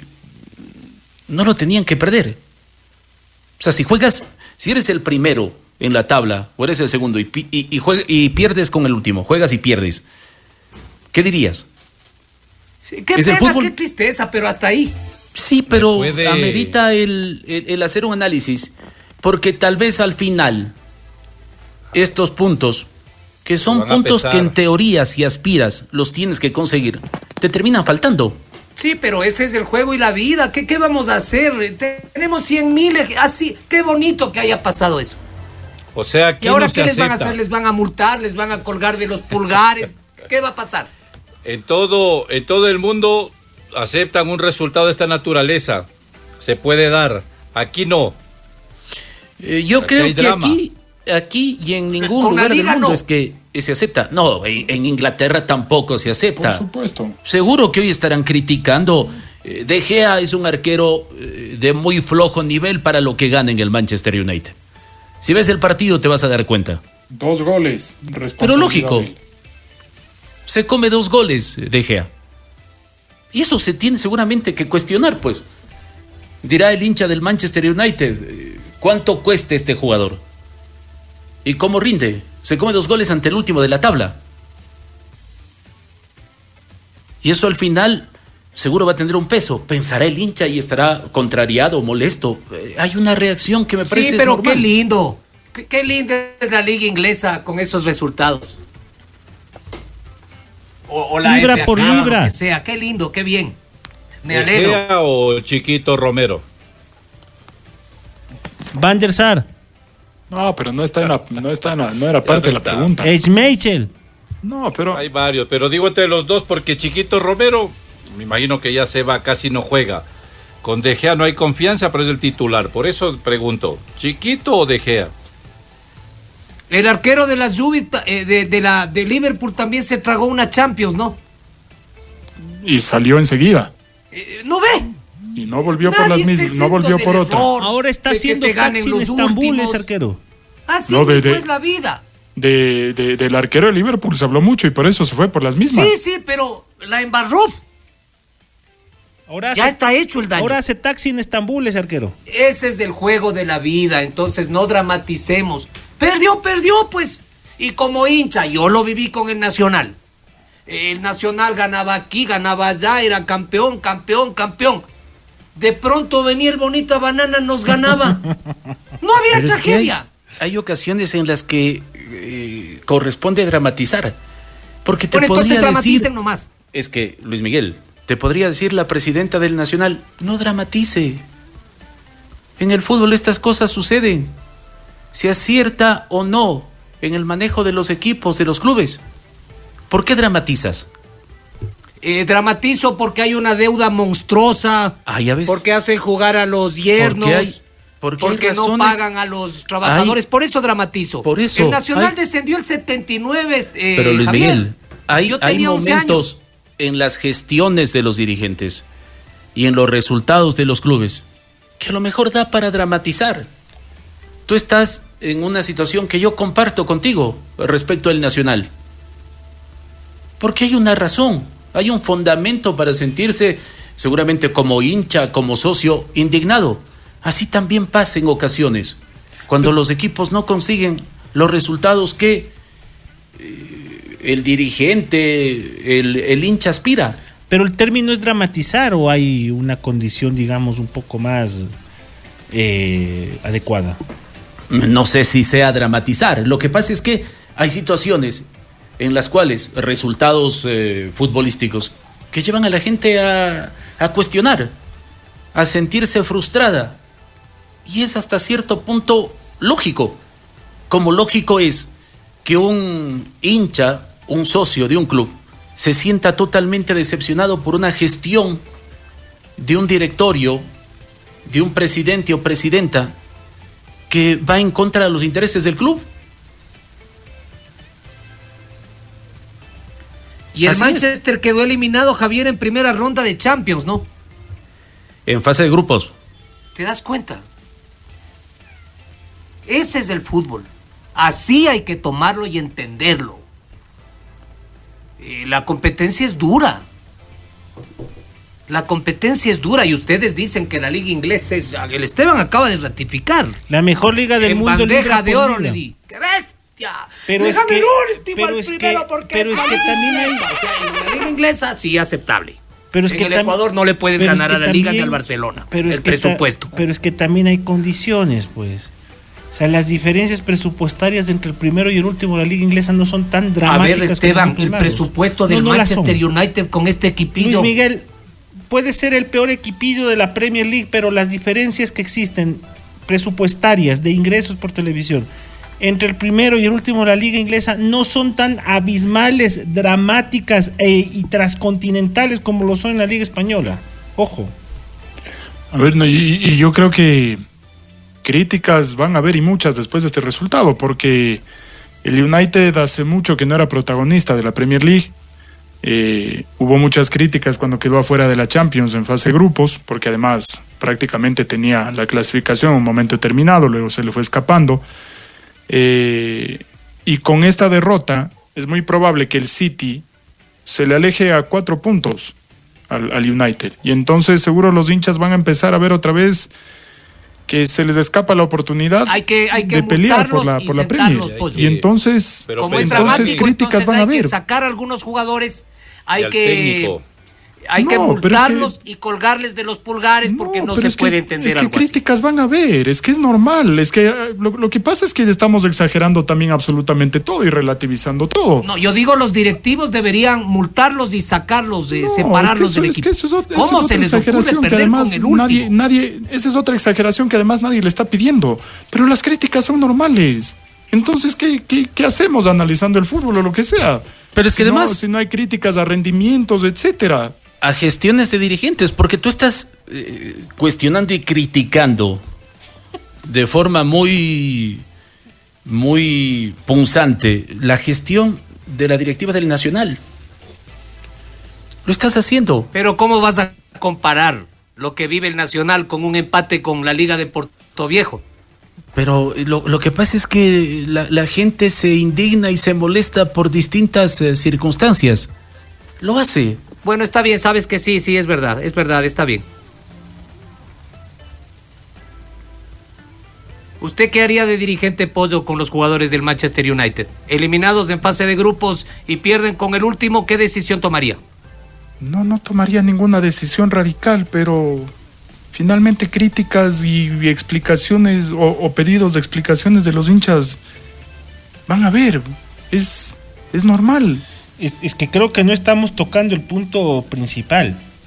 no lo tenían que perder. O sea, si juegas, si eres el primero en la tabla o eres el segundo y, pi- y, y, jueg- y pierdes con el último, juegas y pierdes, ¿qué dirías? Sí, qué ¿Es el pena, fútbol? qué tristeza, pero hasta ahí. Sí, pero puede- amerita el, el- el hacer un análisis, porque tal vez al final estos puntos, que son Van a puntos pesar. que en teoría si aspiras los tienes que conseguir, te terminan faltando. Sí, pero ese es el juego y la vida. ¿Qué, qué vamos a hacer? Tenemos cien mil, así. Qué bonito que haya pasado eso. O sea, aquí ¿Y ahora no se qué les van a acepta. hacer? ¿Les van a multar? ¿Les van a colgar de los pulgares? ¿Qué va a pasar? En todo, en todo el mundo aceptan un resultado de esta naturaleza. Se puede dar. Aquí no. Eh, yo Aquí creo hay que drama. aquí, aquí y en ningún Con la lugar del liga mundo no. es que se acepta. No, en, en Inglaterra tampoco se Por acepta. supuesto. Seguro que hoy estarán criticando. eh, De Gea es un arquero eh, de muy flojo nivel para lo que gana en el Manchester United. Si ves el partido te vas a dar cuenta. Dos goles. Pero lógico. responsabilidad de él. Se come dos goles eh, De Gea. Y eso se tiene seguramente que cuestionar, pues. Dirá el hincha del Manchester United, eh, ¿cuánto cuesta este jugador? ¿Y cómo rinde? Se come dos goles ante el último de la tabla. Y eso al final seguro va a tener un peso. Pensará el hincha y estará contrariado, molesto. Eh, hay una reacción que me parece Sí, pero normal. qué lindo. Qué, qué linda es la liga inglesa con esos resultados. O, o la Libra F A por Cup, o libra. lo que sea. Qué lindo, qué bien. Me ¿De alegro. Gea o Chiquito Romero? Van der Sar. No, pero no está en la, no está en la- no era parte de la está. pregunta. Schmeichel. No, pero Hay varios, pero digo entre los dos porque Chiquito Romero, me imagino que ya se va, casi no juega. Con De Gea no hay confianza, pero es el titular. Por eso pregunto, ¿Chiquito o De Gea? El arquero de la Juve, eh, de, de la de Liverpool también se tragó una Champions, ¿no? y salió enseguida Eh, ¿No ve? y no volvió por Nadie las está mismas, no exento volvió del por otra. error Ahora está de que haciendo te ganen taxi en los Estambul últimos. ese arquero. Así No, de- mismo de- es la vida. De, de- del arquero de Liverpool se habló mucho y por eso se fue por las mismas. Sí, sí, pero la embarró. Ahora Ya hace- está hecho el daño. Ahora hace taxi en Estambul ese arquero. Ese es el juego de la vida, entonces no dramaticemos. Perdió, perdió, pues. Y como hincha, yo lo viví con el Nacional. El Nacional ganaba aquí, ganaba allá, era campeón, campeón, campeón. De pronto venía el Bonita Banana, nos ganaba. No había Pero es que hay- tragedia. Hay ocasiones en las que eh, corresponde dramatizar. Porque te Bueno, podría entonces decir... dramaticen nomás. Es que, Luis Miguel, te podría decir la presidenta del Nacional, no dramatice. En el fútbol estas cosas suceden. Se acierta o no en el manejo de los equipos, de los clubes. ¿Por qué dramatizas? Eh, dramatizo porque hay una deuda monstruosa. Ah, ya ves. Porque hacen jugar a los yernos. Porque, hay, porque, porque hay no razones, pagan a los trabajadores. hay, por eso dramatizo. Por eso. El Nacional hay, descendió el setenta y nueve. Eh, pero Luis Javier, Miguel, hay, yo hay tenía once momentos años. en las gestiones de los dirigentes y en los resultados de los clubes que a lo mejor da para dramatizar. Tú estás en una situación que yo comparto contigo respecto al Nacional. Porque hay una razón, hay un fundamento para sentirse seguramente como hincha, como socio, indignado. Así también pasa en ocasiones, cuando los equipos no consiguen los resultados que eh, el dirigente, el, el hincha aspira. Pero el término es dramatizar, o hay una condición, digamos, un poco más eh, adecuada. No sé si sea dramatizar. Lo que pasa es que hay situaciones en las cuales resultados eh, futbolísticos que llevan a la gente a, a cuestionar, a sentirse frustrada. Y es hasta cierto punto lógico. Como lógico es que un hincha, un socio de un club, se sienta totalmente decepcionado por una gestión de un directorio, de un presidente o presidenta que va en contra de los intereses del club. Y el Así Manchester es. quedó eliminado, Javier, en primera ronda de Champions, ¿no? En fase de grupos. ¿Te das cuenta? Ese es el fútbol. Así hay que tomarlo y entenderlo. Eh, la competencia es dura. La competencia es dura y ustedes dicen que la liga inglesa es... El Esteban acaba de ratificar. La mejor liga del en mundo. En bandeja de oro liga. le di. ¡Qué bestia! Pero es que, el último, pero el es primero, que, porque pero es, es que también hay... O sea, en la liga inglesa sí aceptable. Pero es en que el tam... Ecuador no le puedes ganar ganar es a la también... liga ni al Barcelona. Pero el es que presupuesto. Ta... Pero es que también hay condiciones, pues. O sea, las diferencias presupuestarias entre el primero y el último de la liga inglesa no son tan dramáticas. A ver, Esteban, como el presupuesto del no, no Manchester United con este equipillo. Luis Miguel, puede ser el peor equipillo de la Premier League, pero las diferencias que existen presupuestarias de ingresos por televisión entre el primero y el último de la liga inglesa no son tan abismales, dramáticas e, y transcontinentales como lo son en la liga española. Ojo. A ver, no, y, y yo creo que críticas van a haber y muchas después de este resultado, porque el United hace mucho que no era protagonista de la Premier League. Eh, hubo muchas críticas cuando quedó afuera de la Champions en fase de grupos, porque además prácticamente tenía la clasificación en un momento determinado, luego se le fue escapando. Eh, y con esta derrota es muy probable que el City se le aleje a cuatro puntos al, al United, y entonces seguro los hinchas van a empezar a ver otra vez que se les escapa la oportunidad hay que, hay que de pelear por la, por la Premier. Y entonces, Pero como entonces es dramático, críticas entonces van a hay haber. que sacar a algunos jugadores, hay Y al que técnico. hay No, que pero es multarlos que- y colgarles de los pulgares porque no, pero se es que- puede entender es que algo así. críticas van a haber, es que es normal, es que eh, lo, lo que pasa es que estamos exagerando también absolutamente todo y relativizando todo. No, yo digo los directivos deberían multarlos y sacarlos, eh, No, separarlos es que del eso- es equipo. que eso es ot- eso ¿Cómo es se otra les ocurre exageración que perder con además el último? nadie, nadie, esa es otra exageración que además nadie le está pidiendo, pero las críticas son normales. Entonces, ¿qué, qué, qué hacemos analizando el fútbol o lo que sea? Pero es que Si no- además- si no hay críticas a rendimientos, etcétera. A gestiones de dirigentes, porque tú estás eh, cuestionando y criticando de forma muy, muy punzante la gestión de la directiva del Nacional. Lo estás haciendo. Pero ¿cómo vas a comparar lo que vive el Nacional con un empate con la Liga de Puerto Viejo? Pero lo, lo que pasa es que la, la gente se indigna y se molesta por distintas eh, circunstancias. Lo hace. Bueno, está bien, sabes que sí, sí, es verdad, es verdad, está bien. ¿Usted qué haría de dirigente pollo con los jugadores del Manchester United? Eliminados en fase de grupos y pierden con el último, ¿qué decisión tomaría? No, no tomaría ninguna decisión radical, pero finalmente críticas y, y explicaciones o, o pedidos de explicaciones de los hinchas van a ver. Es, es normal. Es, es que creo que no estamos tocando el punto principal.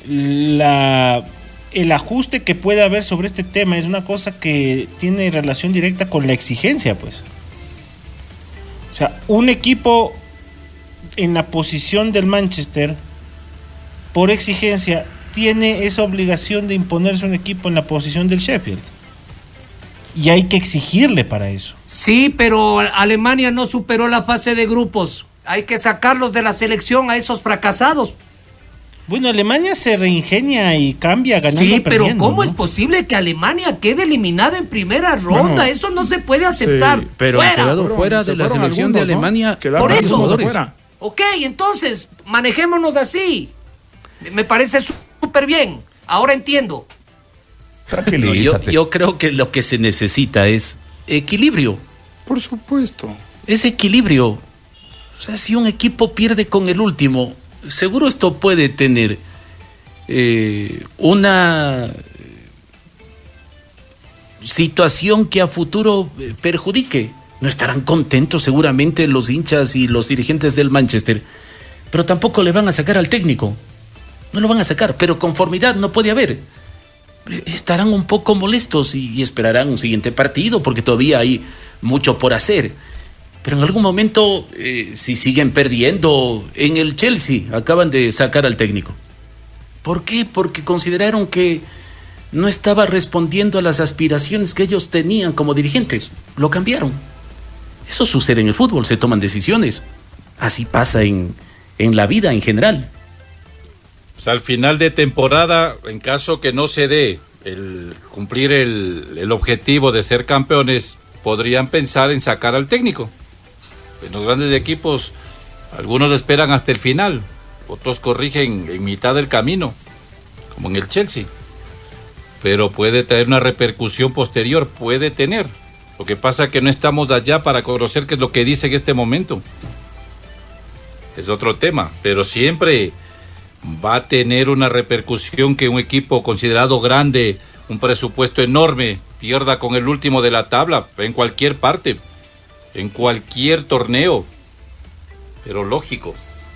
la, el ajuste que puede haber sobre este tema es una cosa que tiene relación directa con la exigencia, pues. O sea, un equipo en la posición del Manchester, por exigencia, tiene esa obligación de imponerse un equipo en la posición del Sheffield. Y hay que exigirle para eso. Sí, pero Alemania no superó la fase de grupos. Hay que sacarlos de la selección a esos fracasados. Bueno, Alemania se reingenia y cambia ganando. Sí, pero ¿cómo ¿no? es posible que Alemania quede eliminada en primera ronda? Bueno, eso no se puede aceptar. Sí, pero fuera, han quedado fuera de la selección algunos, de Alemania. ¿no? Por eso. Ok, entonces, manejémonos así. Me parece súper bien. Ahora entiendo. No, yo, yo creo que lo que se necesita es equilibrio. Por supuesto. Es equilibrio. O sea, si un equipo pierde con el último, seguro esto puede tener eh, una situación que a futuro perjudique. No estarán contentos seguramente los hinchas y los dirigentes del Manchester, pero tampoco le van a sacar al técnico. No lo van a sacar, pero conformidad no puede haber. Estarán un poco molestos y, y esperarán un siguiente partido porque todavía hay mucho por hacer. Pero en algún momento, eh, si siguen perdiendo, en el Chelsea acaban de sacar al técnico. ¿Por qué? Porque consideraron que no estaba respondiendo a las aspiraciones que ellos tenían como dirigentes. Lo cambiaron. Eso sucede en el fútbol, se toman decisiones. Así pasa en, en la vida en general. Pues al final de temporada, en caso que no se dé el cumplir el, el objetivo de ser campeones, podrían pensar en sacar al técnico. En los grandes equipos, algunos esperan hasta el final, otros corrigen en mitad del camino, como en el Chelsea. Pero puede tener una repercusión posterior, puede tener. Lo que pasa es que no estamos allá para conocer qué es lo que dice en este momento. Es otro tema, pero siempre va a tener una repercusión que un equipo considerado grande, un presupuesto enorme, pierda con el último de la tabla en cualquier parte, en cualquier torneo. Pero lógico.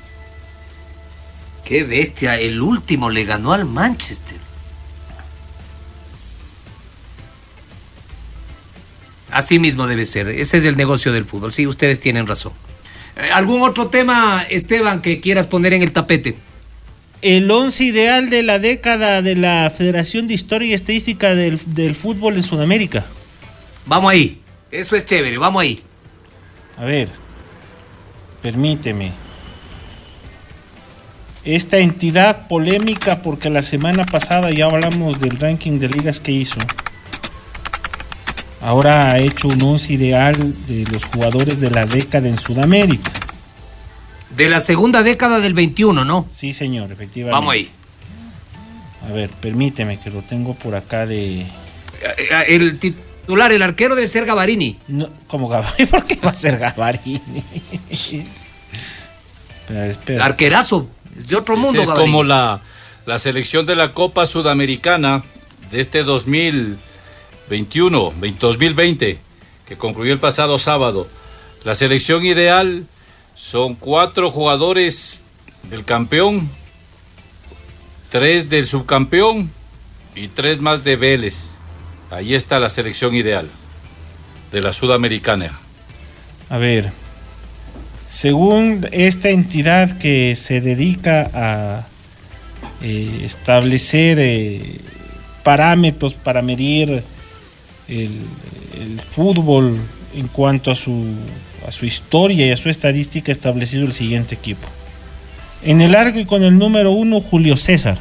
Qué bestia, el último le ganó al Manchester. Así mismo debe ser, ese es el negocio del fútbol, sí, ustedes tienen razón. ¿Algún otro tema, Esteban, que quieras poner en el tapete? El once ideal de la década de la Federación de Historia y Estadística del, del Fútbol en Sudamérica. Vamos ahí, eso es chévere, vamos ahí. A ver, permíteme. Esta entidad polémica, porque la semana pasada ya hablamos del ranking de ligas que hizo, ahora ha hecho un once ideal de los jugadores de la década en Sudamérica. De la segunda década del veintiuno, ¿no? Sí, señor, efectivamente. Vamos ahí. A ver, permíteme que lo tengo por acá de... El titular, el arquero debe ser Gavarini. No, ¿cómo Gavarini? ¿Por qué va a ser Gavarini? espera, espera. Arquerazo, es de otro mundo, es Gavarini. Como la, la selección de la Copa Sudamericana de este dos mil veintiuno, dos mil veinte, que concluyó el pasado sábado. La selección ideal son cuatro jugadores del campeón, tres del subcampeón y tres más de Vélez. Ahí está la selección ideal de la Sudamericana. A ver, según esta entidad que se dedica a eh, establecer eh, parámetros para medir el, el fútbol en cuanto a su a su historia y a su estadística, ha establecido el siguiente equipo. En el arco y con el número uno, Julio César.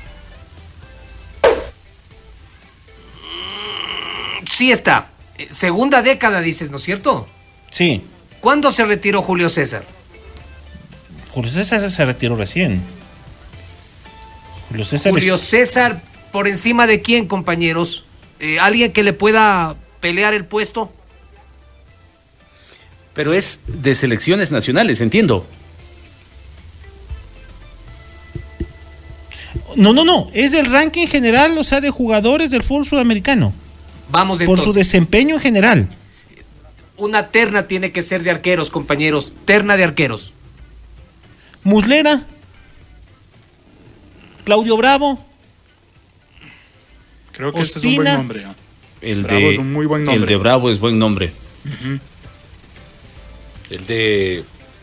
Sí está. Segunda década, dices, ¿no es cierto? Sí. ¿Cuándo se retiró Julio César? Julio César se retiró recién. Julio César, Julio es... César, ¿por encima de quién, compañeros? Eh, ¿Alguien que le pueda pelear el puesto? Pero es de selecciones nacionales, entiendo. No, no, no. Es del ranking general, o sea, de jugadores del fútbol sudamericano. Vamos Por entonces. su desempeño en general. Una terna tiene que ser de arqueros, compañeros. Terna de arqueros. Muslera. Claudio Bravo. Creo que ese es un Ospina. buen nombre. ¿eh? El Bravo de, es un muy buen nombre. El de Bravo es buen nombre. Uh-huh. El de...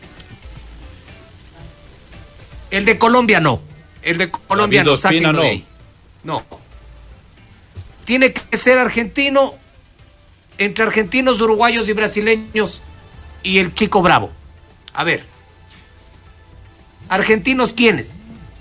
El de Colombia no. El de Colombia David no, Ospina, sáquenlo de no. ahí. No. Tiene que ser argentino, entre argentinos, uruguayos y brasileños, y el chico Bravo. A ver. ¿Argentinos quiénes?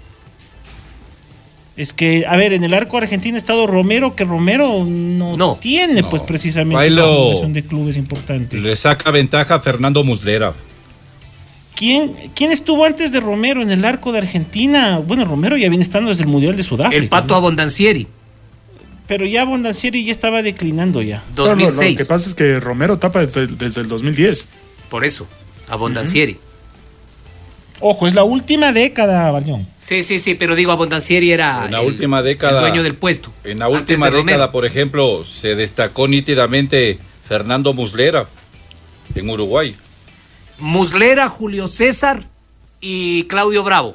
Es que, a ver, en el arco argentino ha estado Romero, que Romero no, No. tiene, No. pues, precisamente Bailo. una formación de clubes importante. Le saca ventaja a Fernando Muslera. ¿Quién, ¿Quién estuvo antes de Romero en el arco de Argentina? Bueno, Romero ya viene estando desde el Mundial de Sudáfrica. El Pato ¿no? Abondancieri, Pero ya Bondancieri ya estaba declinando ya. Pero lo- dos mil seis. Lo, que pasa es que Romero tapa desde, desde el dos mil diez. Por eso, Abondancieri. Ojo, es la última década, Balión. Sí, sí, sí, pero digo, Abondancieri era En la el- última década- el dueño del puesto. En la antes última de Romero. década, por ejemplo, se destacó nítidamente Fernando Muslera en Uruguay. Muslera, Julio César y Claudio Bravo.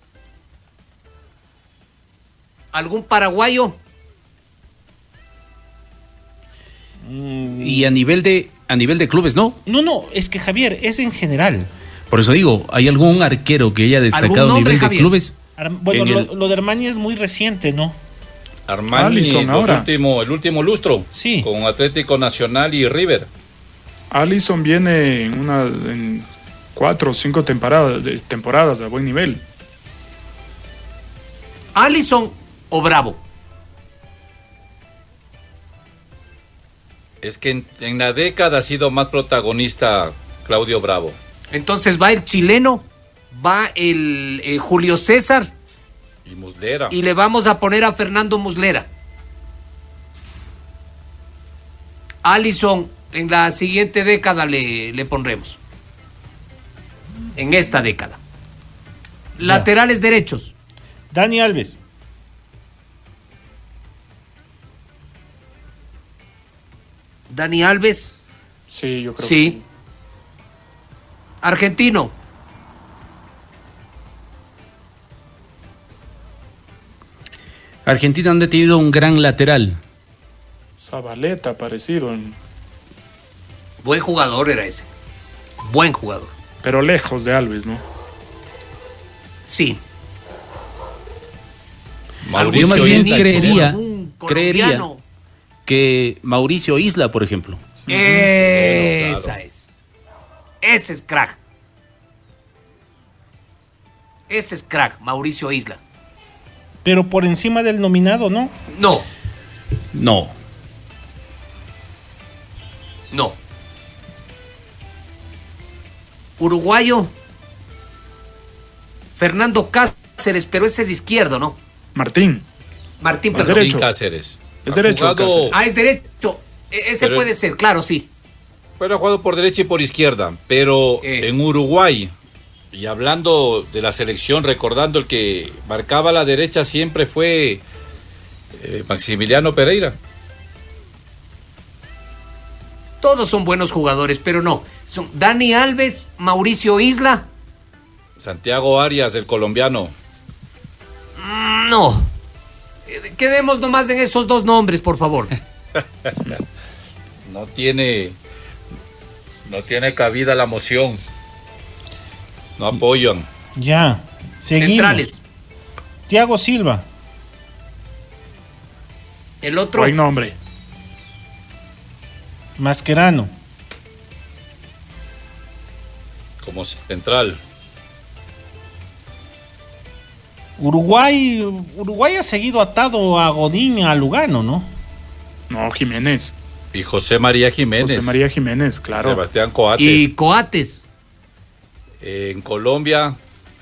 ¿Algún paraguayo? Y a nivel de a nivel de clubes, ¿no? No, no, es que Javier, es en general. Por eso digo, ¿hay algún arquero que haya destacado a ¿Algún nombre, nivel de Javier? clubes? Ar- Bueno, En lo, el- lo de Armani es muy reciente, ¿no? Armani, Alisson los ahora. último, el último lustro. Sí. Con Atlético Nacional y River. Alisson viene en una en cuatro o cinco temporadas, de- temporadas a buen nivel. ¿Alisson o Bravo? Es que en, en la década ha sido más protagonista Claudio Bravo. Entonces va el chileno, va el, eh, Julio César Y Muslera. y le vamos a poner a Fernando Muslera. Alisson en la siguiente década le, le pondremos. En esta década. Laterales derechos. Dani Alves. Dani Alves. Sí, yo creo Sí. Argentino. Argentina han tenido un gran lateral. que Zabaleta parecido, en- Buen jugador era ese. Buen jugador. pero lejos de Alves, ¿no? Sí. Yo más bien Isla, creería, algún creería colombiano. que Mauricio Isla, por ejemplo. Esa Claro. es. Ese es crack. Ese es crack, Mauricio Isla. Pero por encima del nominado, ¿no? No, No. no. Uruguayo. Fernando Cáceres, pero ese es izquierdo, ¿no? Martín, Martín, Es perdón. derecho. Martín Cáceres. Es Ha derecho, jugado- Cáceres. Ah, es derecho. E- Ese Pero- puede ser, claro, sí. Pero ha jugado por derecha y por izquierda. Pero Eh. en Uruguay, y hablando de la selección, recordando el que marcaba la derecha siempre fue eh, Maximiliano Pereira. Todos son buenos jugadores, pero no. Son Dani Alves, Mauricio Isla. Santiago Arias, el colombiano. Mm, No. Eh, Quedemos nomás en esos dos nombres, por favor. No tiene. No tiene cabida la moción. No apoyan. Ya. Seguimos. Centrales. Thiago Silva. El otro. buen nombre. Mascherano. Como central. Uruguay, Uruguay ha seguido atado a Godín, a Lugano, ¿no? No, Jiménez. Y José María Jiménez. José María Jiménez, claro. Sebastián Coates. Y Coates. Eh, en Colombia.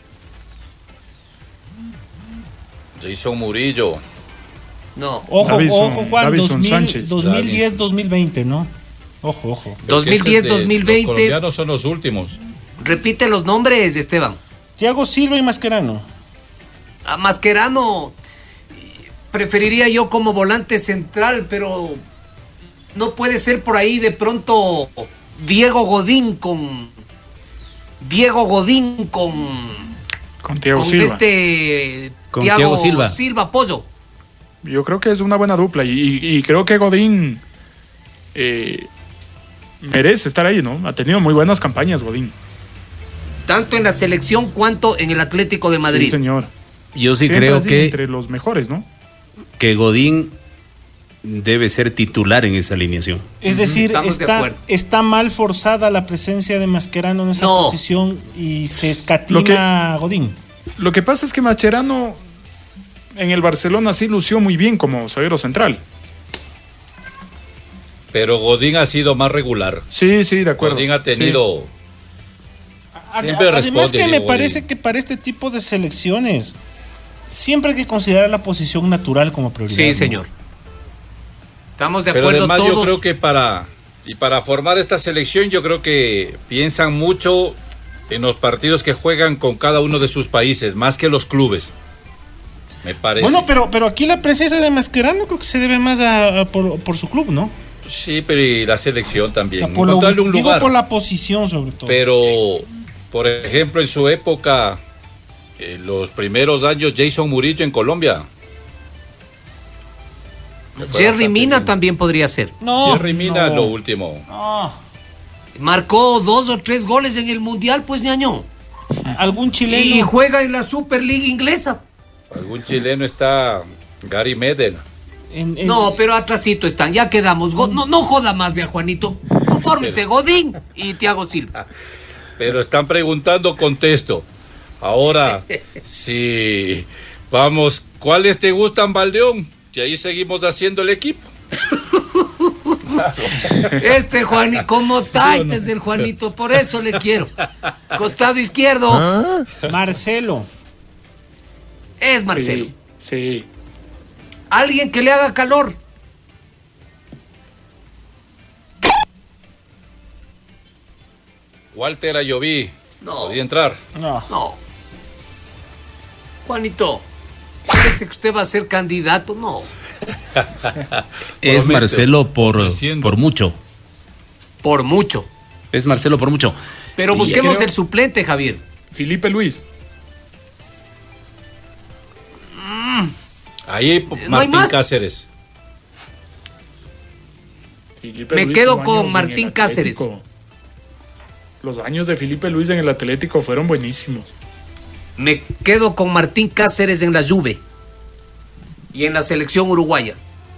Jason Murillo. No. Ojo, Davison- ojo, Juan, Davison dos mil, Sánchez. dos mil diez, dos mil veinte, ¿no? Ojo, ojo. Creo que dos mil diez, ese es de- dos mil veinte. Los colombianos son los últimos. Repite los nombres, Esteban. Thiago Silva y Mascherano. A Mascherano preferiría yo como volante central, pero no puede ser por ahí de pronto Diego Godín con Diego Godín con Con Thiago con Silva. este Con Con Thiago Thiago Silva. Silva, Pollo. Yo creo que es una buena dupla y, y- y creo que Godín eh, merece estar ahí, ¿no? Ha tenido muy buenas campañas, Godín. Tanto en la selección cuanto en el Atlético de Madrid. Sí, señor. Yo sí Siempre creo así, que, entre los mejores, ¿no? que Godín debe ser titular en esa alineación. Es decir, Estamos de está, acuerdo. está mal forzada la presencia de Mascherano en esa No. posición y se escatima Lo que- Godín. Lo que pasa es que Mascherano en el Barcelona sí lució muy bien como zaguero central. Pero Godín ha sido más regular. Sí, sí, de acuerdo. Godín ha tenido... Ad- Siempre Además responde, que me Diego parece Godín. que para este tipo de selecciones siempre hay que considerar la posición natural como prioridad. Sí, ¿no? señor. Estamos de Pero acuerdo además todos. yo creo que para... Y para formar esta selección yo creo que piensan mucho en los partidos que juegan con cada uno de sus países, más que los clubes. Me parece. Bueno, pero, pero aquí la presencia de Mascherano creo que se debe más a, a por, por su club, ¿no? Sí, pero y la selección O también. sea, por lo- Encontrarle un digo lugar. por la posición sobre todo. Pero, por ejemplo, en su época, en los primeros años, Jason Murillo en Colombia. Le fue Jerry bastante Mina bien. también podría ser. no, Jerry Mina no. lo último. No. Marcó dos o tres goles en el Mundial, pues, ñaño. Algún chileno. Y juega en la Super League inglesa. Algún chileno está Gary Medel. en- en- No, pero atrasito están, ya quedamos. Go- no, no joda más, viejo Juanito. Confórmese, Godín y Thiago Silva. Pero están preguntando, contesto. Ahora, si vamos, ¿cuáles te gustan, Valdeón? Y ahí seguimos haciendo el equipo. Este Juanito, como taites el Juanito, por eso le quiero. Costado izquierdo Marcelo. es Marcelo. Sí, sí. Alguien que le haga calor. Walter Ayoví. No. Podía entrar. No. No. Juanito, parece que usted va a ser candidato. No. Es Promete, Marcelo por, ofreciendo. por mucho. Por mucho. Es Marcelo por mucho. Pero Y busquemos creo- el suplente, Javier. Felipe Luis. Ahí ¿No hay Martín más? Cáceres. Felipe Me Luis quedo tuvo con años en Martín el Cáceres. Atlético. Los años de Felipe Luis en el Atlético fueron buenísimos. Me quedo con Martín Cáceres en la Juve y en la selección uruguaya.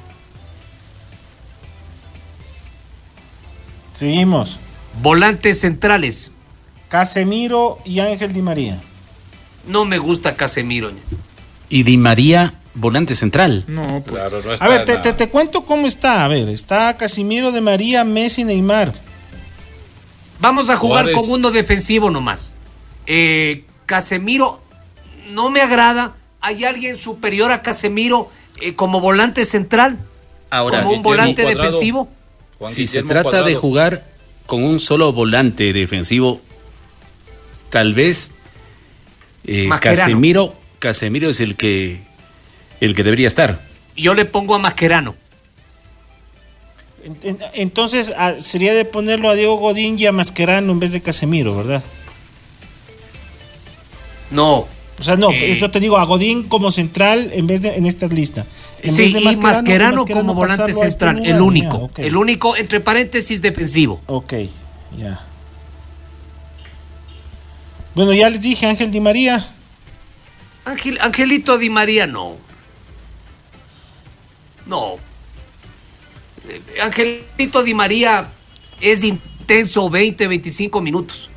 Seguimos. Volantes centrales. Casemiro y Ángel Di María. No me gusta Casemiro. Y Di María, volante central. No, pues. Claro, no está A ver, te, en la- te, te cuento cómo está. A ver, está Casemiro, Di María, Messi, Neymar. Vamos a jugar Juárez. con uno defensivo nomás. Eh, Casemiro no me agrada. ¿Hay alguien superior a Casemiro eh, como volante central? Ahora, como un Guillermo volante Cuadrado. defensivo. Juan si se Guillermo trata de Cuadrado. jugar con un solo volante defensivo, tal vez eh, Mascherano. Casemiro, Casemiro es el que el que debería estar. Yo le pongo a Mascherano. En- en- Entonces ah, sería de ponerlo a Diego Godín y a Mascherano en vez de Casemiro, ¿verdad? No. O sea, no, Eh. yo te digo a Godín como central en vez de en esta lista. En Sí, vez de y Mascherano y como volante pasarlo a este central. lugar. El único. Ya, ok. El único, entre paréntesis, defensivo. Ok, ya. Bueno, ya les dije, Ángel Di María. Ángel, Angelito Di María, no. No. Eh, Angelito Di María es intenso veinte, veinticinco minutos.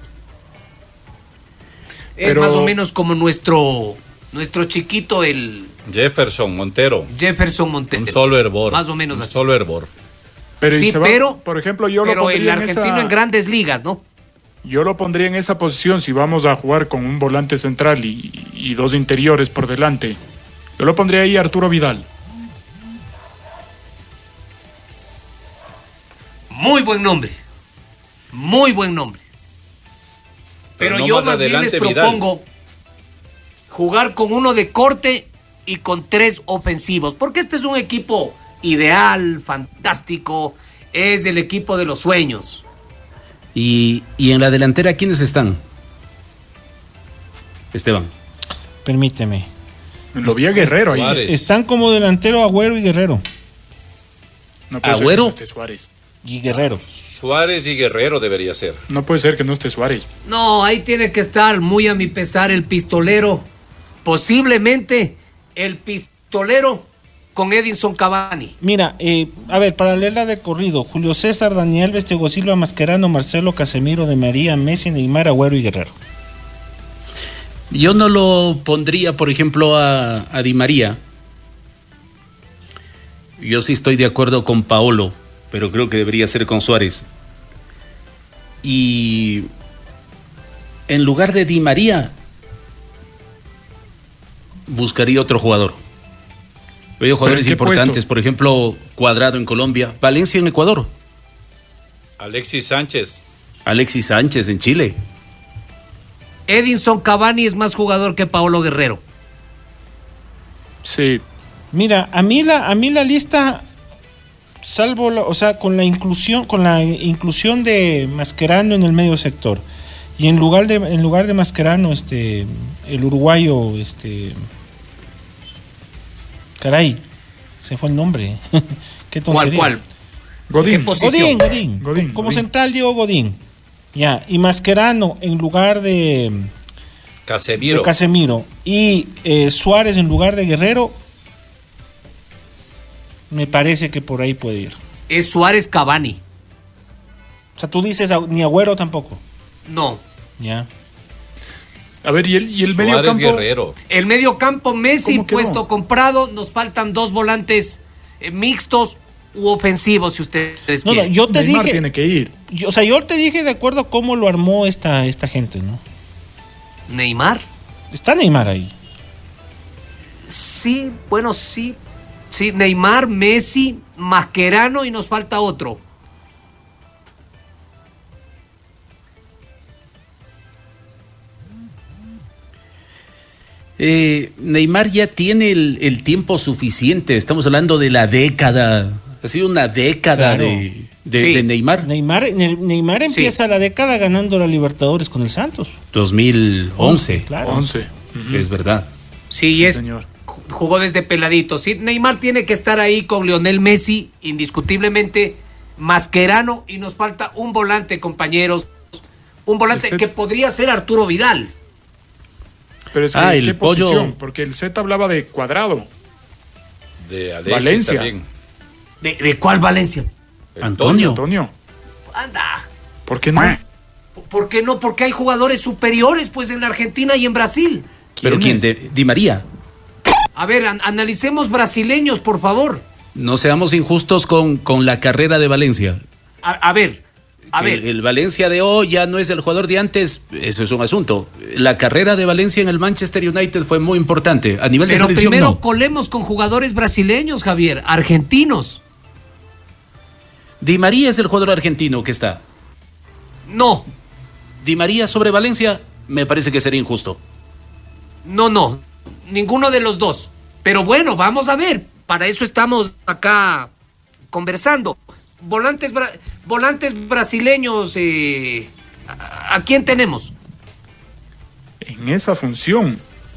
Es Pero- más o menos como nuestro nuestro chiquito, el Jefferson Montero. Jefferson Montero. Un solo hervor. Más o menos un así. solo hervor. Pero, y Sí, se va- pero- por ejemplo, yo lo Pero el pondría en argentino esa, en grandes ligas, ¿no? yo lo pondría en esa posición si vamos a jugar con un volante central y, y dos interiores por delante. Yo lo pondría ahí a Arturo Vidal. Muy buen nombre. Muy buen nombre. Pero, Pero no yo más más bien les adelante, Vidal. propongo jugar con uno de corte y con tres ofensivos. Porque este es un equipo ideal, fantástico. Es el equipo de los sueños. Y, y en la delantera, ¿quiénes están? Esteban. Permíteme. Lo vi a Guerrero Suárez. ahí. Están como delantero Agüero y Guerrero. No puede ser que Agüero. no esté Suárez. Y Guerrero. Suárez y Guerrero debería ser. No puede ser que no esté Suárez. No, ahí tiene que estar, muy a mi pesar, el pistolero. Posiblemente el pistolero con Edinson Cavani. Mira, eh, a ver, para leerla de corrido: Julio César, Daniel Alves, Thiago Silva, Mascherano, Marcelo, Casemiro, De María, Messi, Neymar, Agüero y Guerrero. Yo no lo pondría, por ejemplo, a, a Di María. Yo sí estoy de acuerdo con Paolo, pero creo que debería ser con Suárez. Y en lugar de Di María, buscaría otro jugador. Veo jugadores importantes, puesto? Por ejemplo, Cuadrado en Colombia, Valencia en Ecuador, Alexis Sánchez. Alexis Sánchez en Chile. Edinson Cavani es más jugador que Paolo Guerrero. Sí. Mira, a mí la, a mí la lista, salvo, la, o sea, con la inclusión, con la inclusión de Mascherano en el medio sector, y en lugar de, en lugar de Mascherano, este, el uruguayo, este, caray, se fue el nombre. Qué tontería. ¿Cuál, cuál? Godín. ¿Qué posición? Godín, Godín, Godín, como Godín. central Diego Godín. Ya, y Mascherano en lugar de, Casemiro. de Casemiro y eh, Suárez en lugar de Guerrero, me parece que por ahí puede ir. Es Suárez Cavani. O sea, tú dices ni Agüero tampoco. No. Ya. A ver, ¿y el, y el medio Suárez campo? Guerrero. El medio campo Messi, ¿Cómo quedó? puesto comprado. Nos faltan dos volantes eh, mixtos u ofensivos, si ustedes No, no, quieren. yo te Neymar dije, tiene que ir. yo, o sea, yo te dije de acuerdo a cómo lo armó esta, esta gente, ¿no? Neymar. Está Neymar ahí. Sí, bueno, sí. Sí, Neymar, Messi, Mascherano y nos falta otro. Eh, Neymar ya tiene el, el tiempo suficiente. Estamos hablando de la década. Ha sido una década Claro. de, de, Sí. de Neymar. Neymar, Ne- Neymar Sí. empieza la década ganando la Libertadores con el Santos. dos mil once. Claro. once. Es verdad. Sí, Sí, es, señor. jugó desde peladito. Sí, Neymar tiene que estar ahí con Lionel Messi, indiscutiblemente. Mascherano y nos falta un volante, compañeros. Un volante El set- que podría ser Arturo Vidal. Pero es que, Ah, el ¿qué pollo- posición? Porque el Z hablaba de Cuadrado. De Alexis Valencia. también. ¿De, de cuál Valencia? Antonio. Antonio. Anda. ¿Por qué no? ¿Por qué no? Porque hay jugadores superiores, pues, en la Argentina y en Brasil. ¿Pero quién? es? De, Di María. A ver, an- analicemos brasileños, por favor. No seamos injustos con, con la carrera de Valencia. A, a ver, a Que ver. El, el Valencia de hoy ya no es el jugador de antes. Eso es un asunto. La carrera de Valencia en el Manchester United fue muy importante. A nivel de Pero selección, primero no. colemos con jugadores brasileños, Javier, argentinos. Di María es el jugador argentino que está. No, Di María sobre Valencia me parece que sería injusto. no, no. Ninguno de los dos. Pero bueno, vamos a ver. Para eso estamos acá conversando. Volantes, bra- volantes brasileños, eh, ¿a, a quién tenemos? En esa función.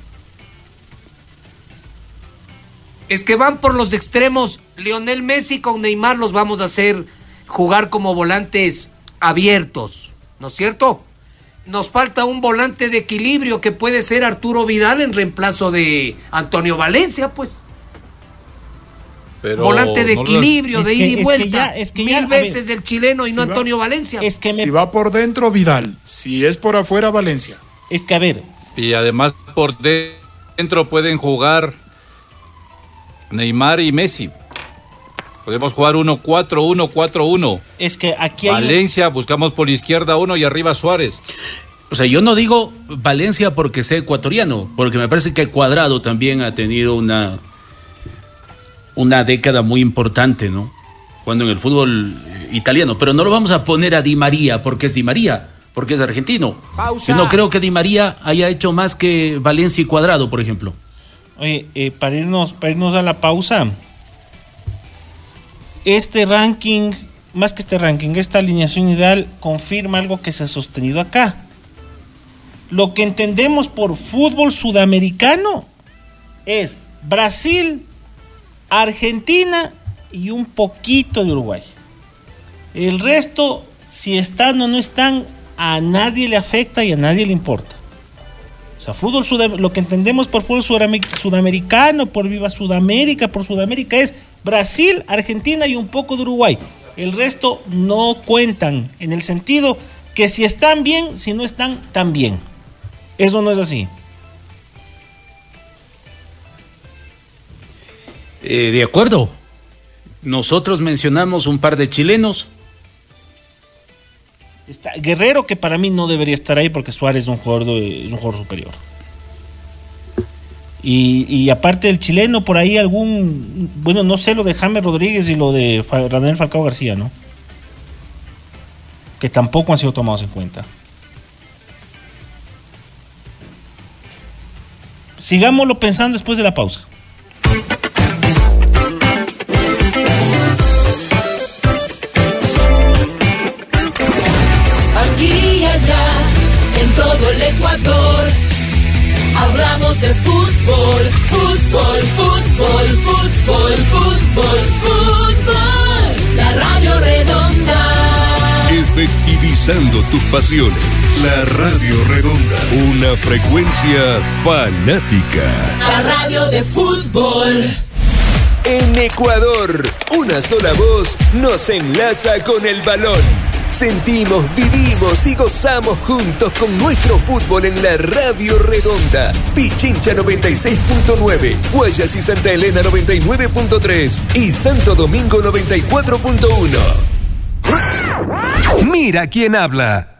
Es que van por los extremos. Lionel Messi con Neymar los vamos a hacer jugar como volantes abiertos, ¿no es cierto? Nos falta un volante de equilibrio que puede ser Arturo Vidal en reemplazo de Antonio Valencia, pues. Pero volante de no lo- equilibrio, Es de que- ida y es que vuelta. ya- es que Mil ya, a veces ver, el chileno y si no va- Antonio Valencia. Es que me, Si va por dentro, Vidal. Si es por afuera, Valencia. es que a ver, Y además por dentro pueden jugar Neymar y Messi. Podemos jugar uno cuatro uno cuatro uno. es que aquí hay un- Valencia, buscamos por izquierda uno y arriba Suárez. O sea, yo no digo Valencia porque sea ecuatoriano, porque me parece que Cuadrado también ha tenido una, una década muy importante, ¿no? Jugando en el fútbol italiano. Pero no lo vamos a poner a Di María porque es Di María, porque es argentino. Yo no creo que Di María haya hecho más que Valencia y Cuadrado, por ejemplo. Oye, eh, para irnos, para irnos a la pausa, este ranking, más que este ranking, esta alineación ideal confirma algo que se ha sostenido acá. Lo que entendemos por fútbol sudamericano es Brasil, Argentina y un poquito de Uruguay. El resto, si están o no están, a nadie le afecta y a nadie le importa. O sea, fútbol sudam- lo que entendemos por fútbol sudam- sudamericano, por Viva Sudamérica, por Sudamérica es Brasil, Argentina y un poco de Uruguay. El resto no cuentan, en el sentido que si están bien, si no están, tan bien. Eso no es así. Eh, de acuerdo. Nosotros mencionamos un par de chilenos. Está Guerrero, que para mí no debería estar ahí porque Suárez es un jugador, de, es un jugador superior. Y, y aparte del chileno, por ahí algún, bueno, no sé, lo de James Rodríguez y lo de Radamel Falcao García, ¿no? Que tampoco han sido tomados en cuenta. Sigámoslo pensando después de la pausa. Aquí y allá, en todo el Ecuador, hablamos de fútbol, fútbol, fútbol, fútbol, fútbol, fútbol. La Radio Redonda. Efectivizando tus pasiones. La Radio Redonda. Una frecuencia fanática. La radio de fútbol. En Ecuador, una sola voz nos enlaza con el balón. Sentimos, vivimos y gozamos juntos con nuestro fútbol en la Radio Redonda. Pichincha noventa y seis punto nueve, Guayas y Santa Elena noventa y nueve punto tres y Santo Domingo noventa y cuatro punto uno. Mira quién habla.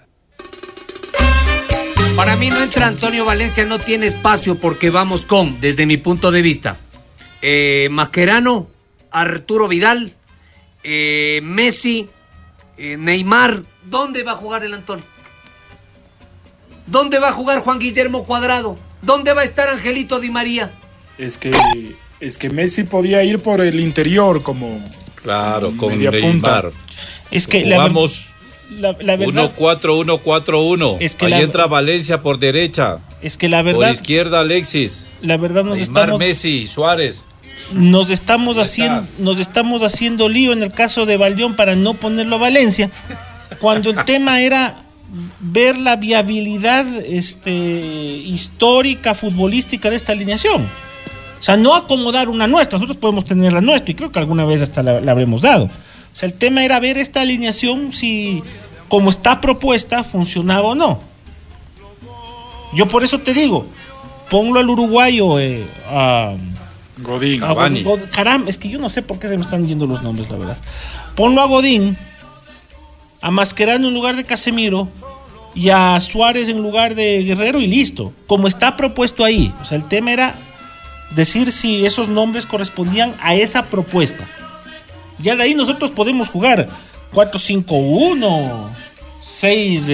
Para mí no entra Antonio Valencia, no tiene espacio porque vamos con, desde mi punto de vista, eh, Mascherano, Arturo Vidal, eh, Messi, eh, Neymar. ¿Dónde va a jugar el Antonio? ¿Dónde va a jugar Juan Guillermo Cuadrado? ¿Dónde va a estar Angelito Di María? Es que, es que Messi podía ir por el interior como... Claro, como con media Neymar. punta. Es que jugamos la, la, la verdad, uno cuatro uno cuatro uno. Es que Ahí la, entra Valencia por derecha. Es que la verdad... Por izquierda Alexis. La verdad nos Neymar, estamos... Messi, Suárez. Nos estamos haciendo, nos estamos haciendo lío en el caso de Valdión para no ponerlo a Valencia, cuando el tema era ver la viabilidad este, histórica, futbolística de esta alineación. O sea, no acomodar una nuestra, nosotros podemos tener la nuestra y creo que alguna vez hasta la, la habremos dado. O sea, el tema era ver esta alineación si, como está propuesta, funcionaba o no. Yo por eso te digo, ponlo al uruguayo eh, a... Godín, a Godín, God, caramba, es que yo no sé por qué se me están yendo los nombres, la verdad. Ponlo a Godín, a Mascherano en lugar de Casemiro y a Suárez en lugar de Guerrero y listo. Como está propuesto ahí. O sea, el tema era decir si esos nombres correspondían a esa propuesta. Ya de ahí nosotros podemos jugar cuatro cinco uno, seis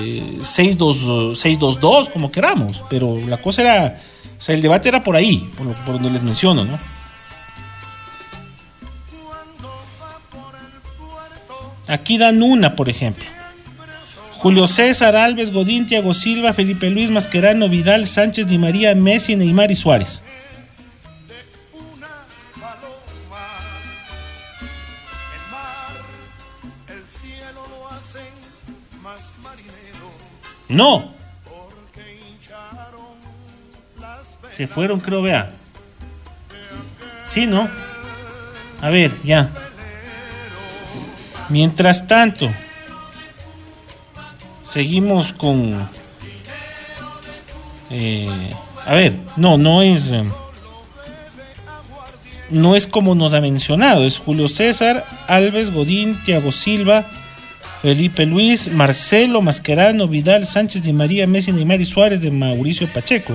dos dos, como queramos. Pero la cosa era... O sea, el debate era por ahí, por, lo, por donde les menciono, ¿no? Aquí dan una, por ejemplo. Julio César, Alves, Godín, Thiago Silva, Felipe Luis, Mascherano, Vidal, Sánchez, Di María, Messi, Neymar y Suárez. No. Se fueron, creo, vea. Sí, ¿no? A ver, ya. Mientras tanto, seguimos con... Eh, a ver, no, no es... Eh, no es como nos ha mencionado. Es Julio César, Alves, Godín, Thiago Silva, Felipe Luis, Marcelo, Mascherano, Vidal, Sánchez, Di María, Messi, Neymar y Suárez de Mauricio Pacheco.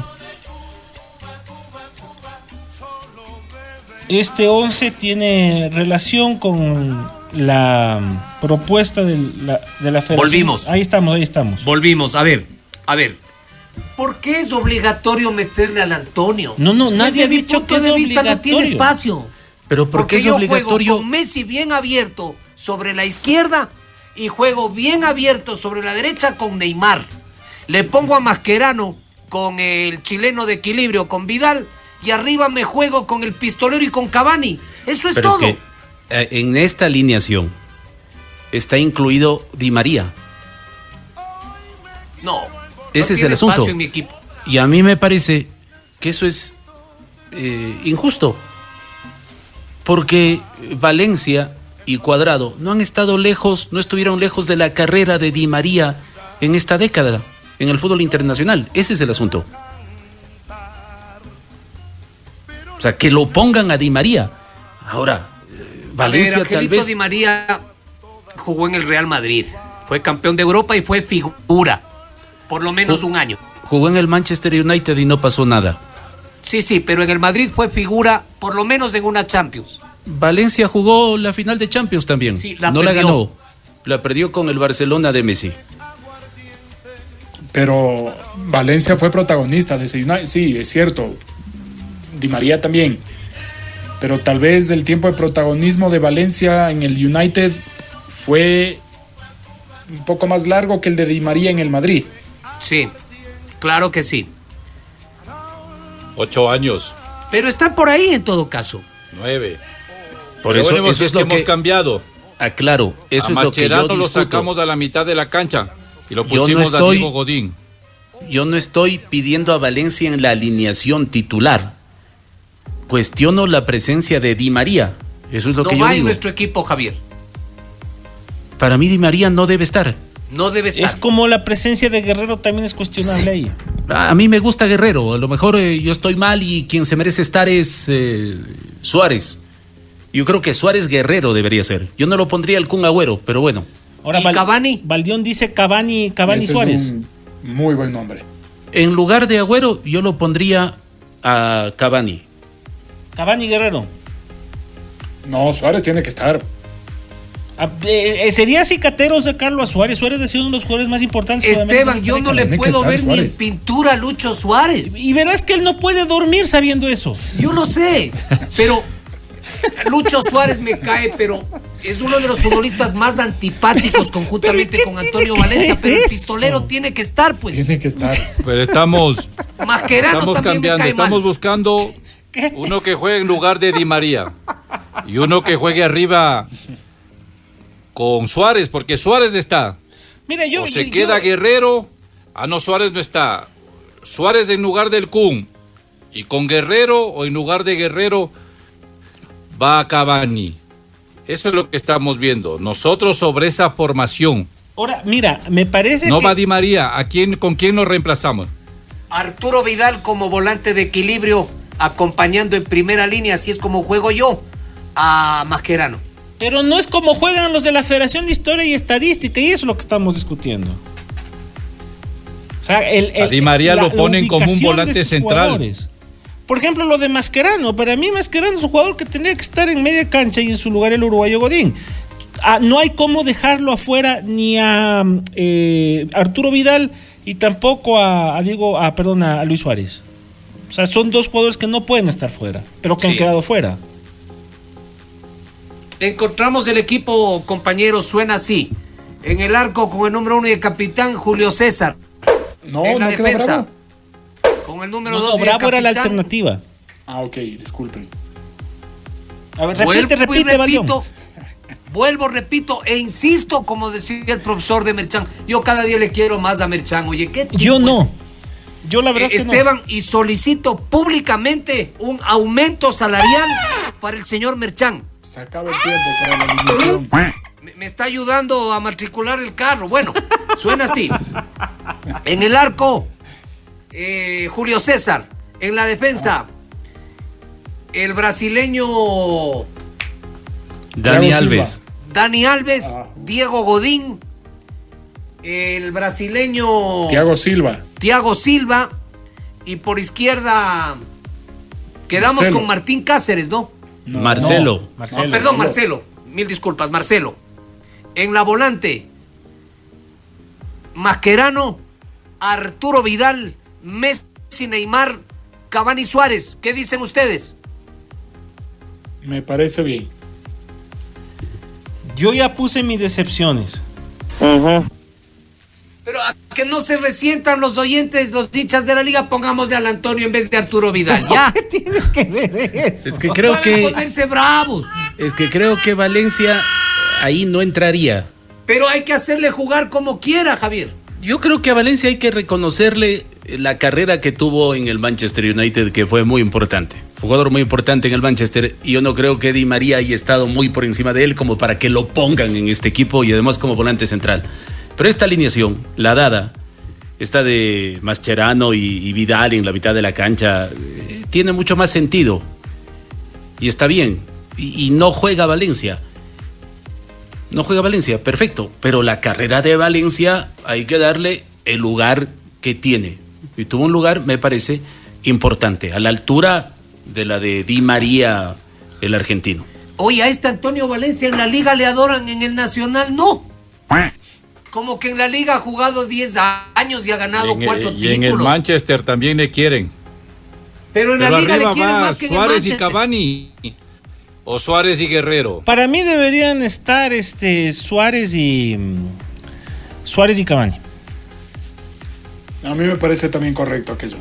Este once tiene relación con la propuesta de la, de la federación. Volvimos. Ahí estamos, ahí estamos. Volvimos. A ver, a ver. ¿Por qué es obligatorio meterle al Antonio? No, no, nadie ha Desde dicho mi punto que de es vista no tiene obligatorio. espacio. Pero ¿por qué Porque es yo obligatorio? juego con Messi bien abierto sobre la izquierda y juego bien abierto sobre la derecha con Neymar. Le pongo a Mascherano con el chileno de equilibrio, con Vidal, y arriba me juego con el Pistolero y con Cavani. Eso es Pero todo. es que, eh, en esta alineación está incluido Di María. No, Ese no es tiene el asunto. espacio en mi equipo. Y a mí me parece que eso es eh, injusto. Porque Valencia y Cuadrado no han estado lejos, no estuvieron lejos de la carrera de Di María en esta década, en el fútbol internacional. Ese es el asunto. O sea, que lo pongan a Di María. Ahora, eh, Valencia a ver, tal Angelito vez... Di María jugó en el Real Madrid. Fue campeón de Europa y fue figura. Por lo menos un año. Jugó en el Manchester United y no pasó nada. Sí, sí, pero en el Madrid fue figura por lo menos en una Champions. Valencia jugó la final de Champions también. Sí, la no perdió. la ganó. La perdió con el Barcelona de Messi. Pero Valencia fue protagonista de ese United. Sí, es cierto. Di María también. Pero tal vez el tiempo de protagonismo de Valencia en el United fue un poco más largo que el de Di María en el Madrid. Sí, claro que sí. Ocho años. Pero están por ahí en todo caso. Nueve. Por Pero eso, bueno, eso es es que lo hemos que... cambiado. Aclaro, eso a es lo que yo Mascherano lo discuto. sacamos a la mitad de la cancha y lo Yo no pusimos a estoy- Diego Godín. Yo no estoy pidiendo a Valencia en la alineación titular. Cuestiono la presencia de Di María. Eso es lo No que yo va en digo. nuestro equipo, Javier. Para mí Di María no debe estar. No debe estar. Es como la presencia de Guerrero también es cuestionable ahí. A a mí me gusta Guerrero. A lo mejor eh, yo estoy mal y quien se merece estar es eh, Suárez. Yo creo que Suárez Guerrero debería ser. Yo no lo pondría el Kun Agüero, pero bueno. Ahora, ¿Y Val- Cavani? Valdión dice Cavani, Cavani Ese Suárez. es un muy buen nombre. En lugar de Agüero, yo lo pondría a Cavani. Cavani Guerrero. No, Suárez tiene que estar. Ah, eh, eh, sería cicatero sacarlo a Suárez. Suárez ha sido uno de los jugadores más importantes. Esteban, yo no le Tiene que puedo estar ver ni Suárez. en pintura a Lucho Suárez. Y verás que él no puede dormir sabiendo eso. Yo lo sé, pero Lucho Suárez me cae, pero es uno de los futbolistas más antipáticos conjuntamente ¿Pero qué con tiene Antonio que Valencia, ver pero el eso? pistolero tiene que estar, pues. Tiene que estar. Pero estamos, Mascherano estamos también me cambiando, cae estamos mal. buscando uno que juegue en lugar de Di María y uno que juegue arriba con Suárez, porque Suárez está. Mira, yo. O se yo- queda yo- Guerrero. Ah, no, Suárez no está. Suárez en lugar del Kun. Y con Guerrero o en lugar de Guerrero va a Cavani. Eso es lo que estamos viendo. Nosotros sobre esa formación. Ahora, mira, me parece No que. va Di María. ¿A quién, ¿Con quién nos reemplazamos? Arturo Vidal como volante de equilibrio, acompañando en primera línea, así es como juego yo, a Mascherano. Pero no es como juegan los de la Federación de Historia y Estadística, y eso es lo que estamos discutiendo. O sea, el, el- A Di María la- lo la ponen como un ubicación volante de estos central. jugadores. Por ejemplo, lo de Mascherano. Para mí, Mascherano es un jugador que tendría que estar en media cancha y en su lugar el uruguayo Godín. Ah, no hay cómo dejarlo afuera ni a eh, Arturo Vidal y tampoco a, a Diego, a, perdón, a, a Luis Suárez. O sea, son dos jugadores que no pueden estar fuera, pero que han Sí. quedado fuera. Encontramos el equipo, compañeros, suena así. En el arco con el número uno y el capitán Julio César. No, en la no queda defensa, Bravo. con el número No, dos no, y el Bravo era la capitán. alternativa. Ah, ok, disculpen. A ver, repite, Vuelvo y repite, Valión. repito, vuelvo, repito e insisto, como decía el profesor de Merchan. Yo cada día le quiero más a Merchan. Oye, ¿qué tipo Yo es? no. Yo la verdad Eh, que no. Esteban, y solicito públicamente un aumento salarial para el señor Merchan. Se acaba el tiempo para la alineación. Me, me está ayudando a matricular el carro. Bueno, suena así. En el arco, eh, Julio César. En la defensa, el brasileño Dani Thiago Alves. Silva. Dani Alves, Ah. Diego Godín, el brasileño Thiago Silva. Thiago Silva, y por izquierda quedamos Marcelo. con Martín Cáceres, ¿no? No, Marcelo. no, No, perdón, Marcelo. Mil disculpas, Marcelo. En la volante, Mascherano, Arturo Vidal, Messi, Neymar, Cavani, Suárez. ¿Qué dicen ustedes? Me parece bien. Yo ya puse mis decepciones. Pero ¿a que no se resientan los oyentes, los hinchas de la liga, pongámosle al Antonio en vez de Arturo Vidal. Ya. ¿Qué tiene que ver eso? Es que creo Van a que ponerse bravos. es que creo que Valencia ahí no entraría. Pero hay que hacerle jugar como quiera, Javier. Yo creo que a Valencia hay que reconocerle la carrera que tuvo en el Manchester United, que fue muy importante. Jugador muy importante en el Manchester, y yo no creo que Di María haya estado muy por encima de él como para que lo pongan en este equipo y además como volante central. Pero esta alineación, la dada, esta de Mascherano y, y Vidal en la mitad de la cancha, eh, tiene mucho más sentido y está bien. Y, y no juega Valencia. No juega Valencia, perfecto. Pero la carrera de Valencia hay que darle el lugar que tiene. Y tuvo un lugar, me parece, importante, a la altura de la de Di María, el argentino. Oye, a este Antonio Valencia en la liga le adoran, en el Nacional no. Como que en la liga ha jugado diez años y ha ganado Y en, cuatro y títulos. en el Manchester también le quieren. Pero en Pero la liga arriba le quieren va más que en el Suárez y Manchester. Cavani. O Suárez y Guerrero. Para mí deberían estar este Suárez y mm, Suárez y Cavani. A mí me parece también correcto aquello.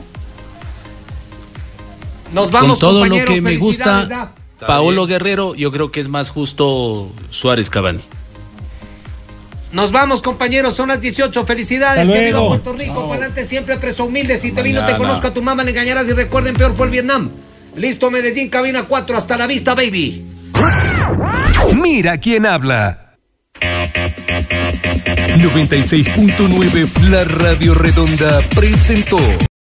Nos vamos, Con todo lo compañeros, que me gusta, felicidades, ¿ah? Paolo Guerrero, yo creo que es más justo Suárez Cavani. Nos vamos, compañeros, son las dieciocho. Felicidades, Hasta que viva luego. Puerto Rico. Chao. Para adelante siempre, preso humilde. Si te vi, no te Mañana. conozco, a tu mamá le engañarás. Y recuerden, peor fue el Vietnam. Listo, Medellín, cabina cuatro. Hasta la vista, baby. Mira quién habla. noventa y seis punto nueve La Radio Redonda presentó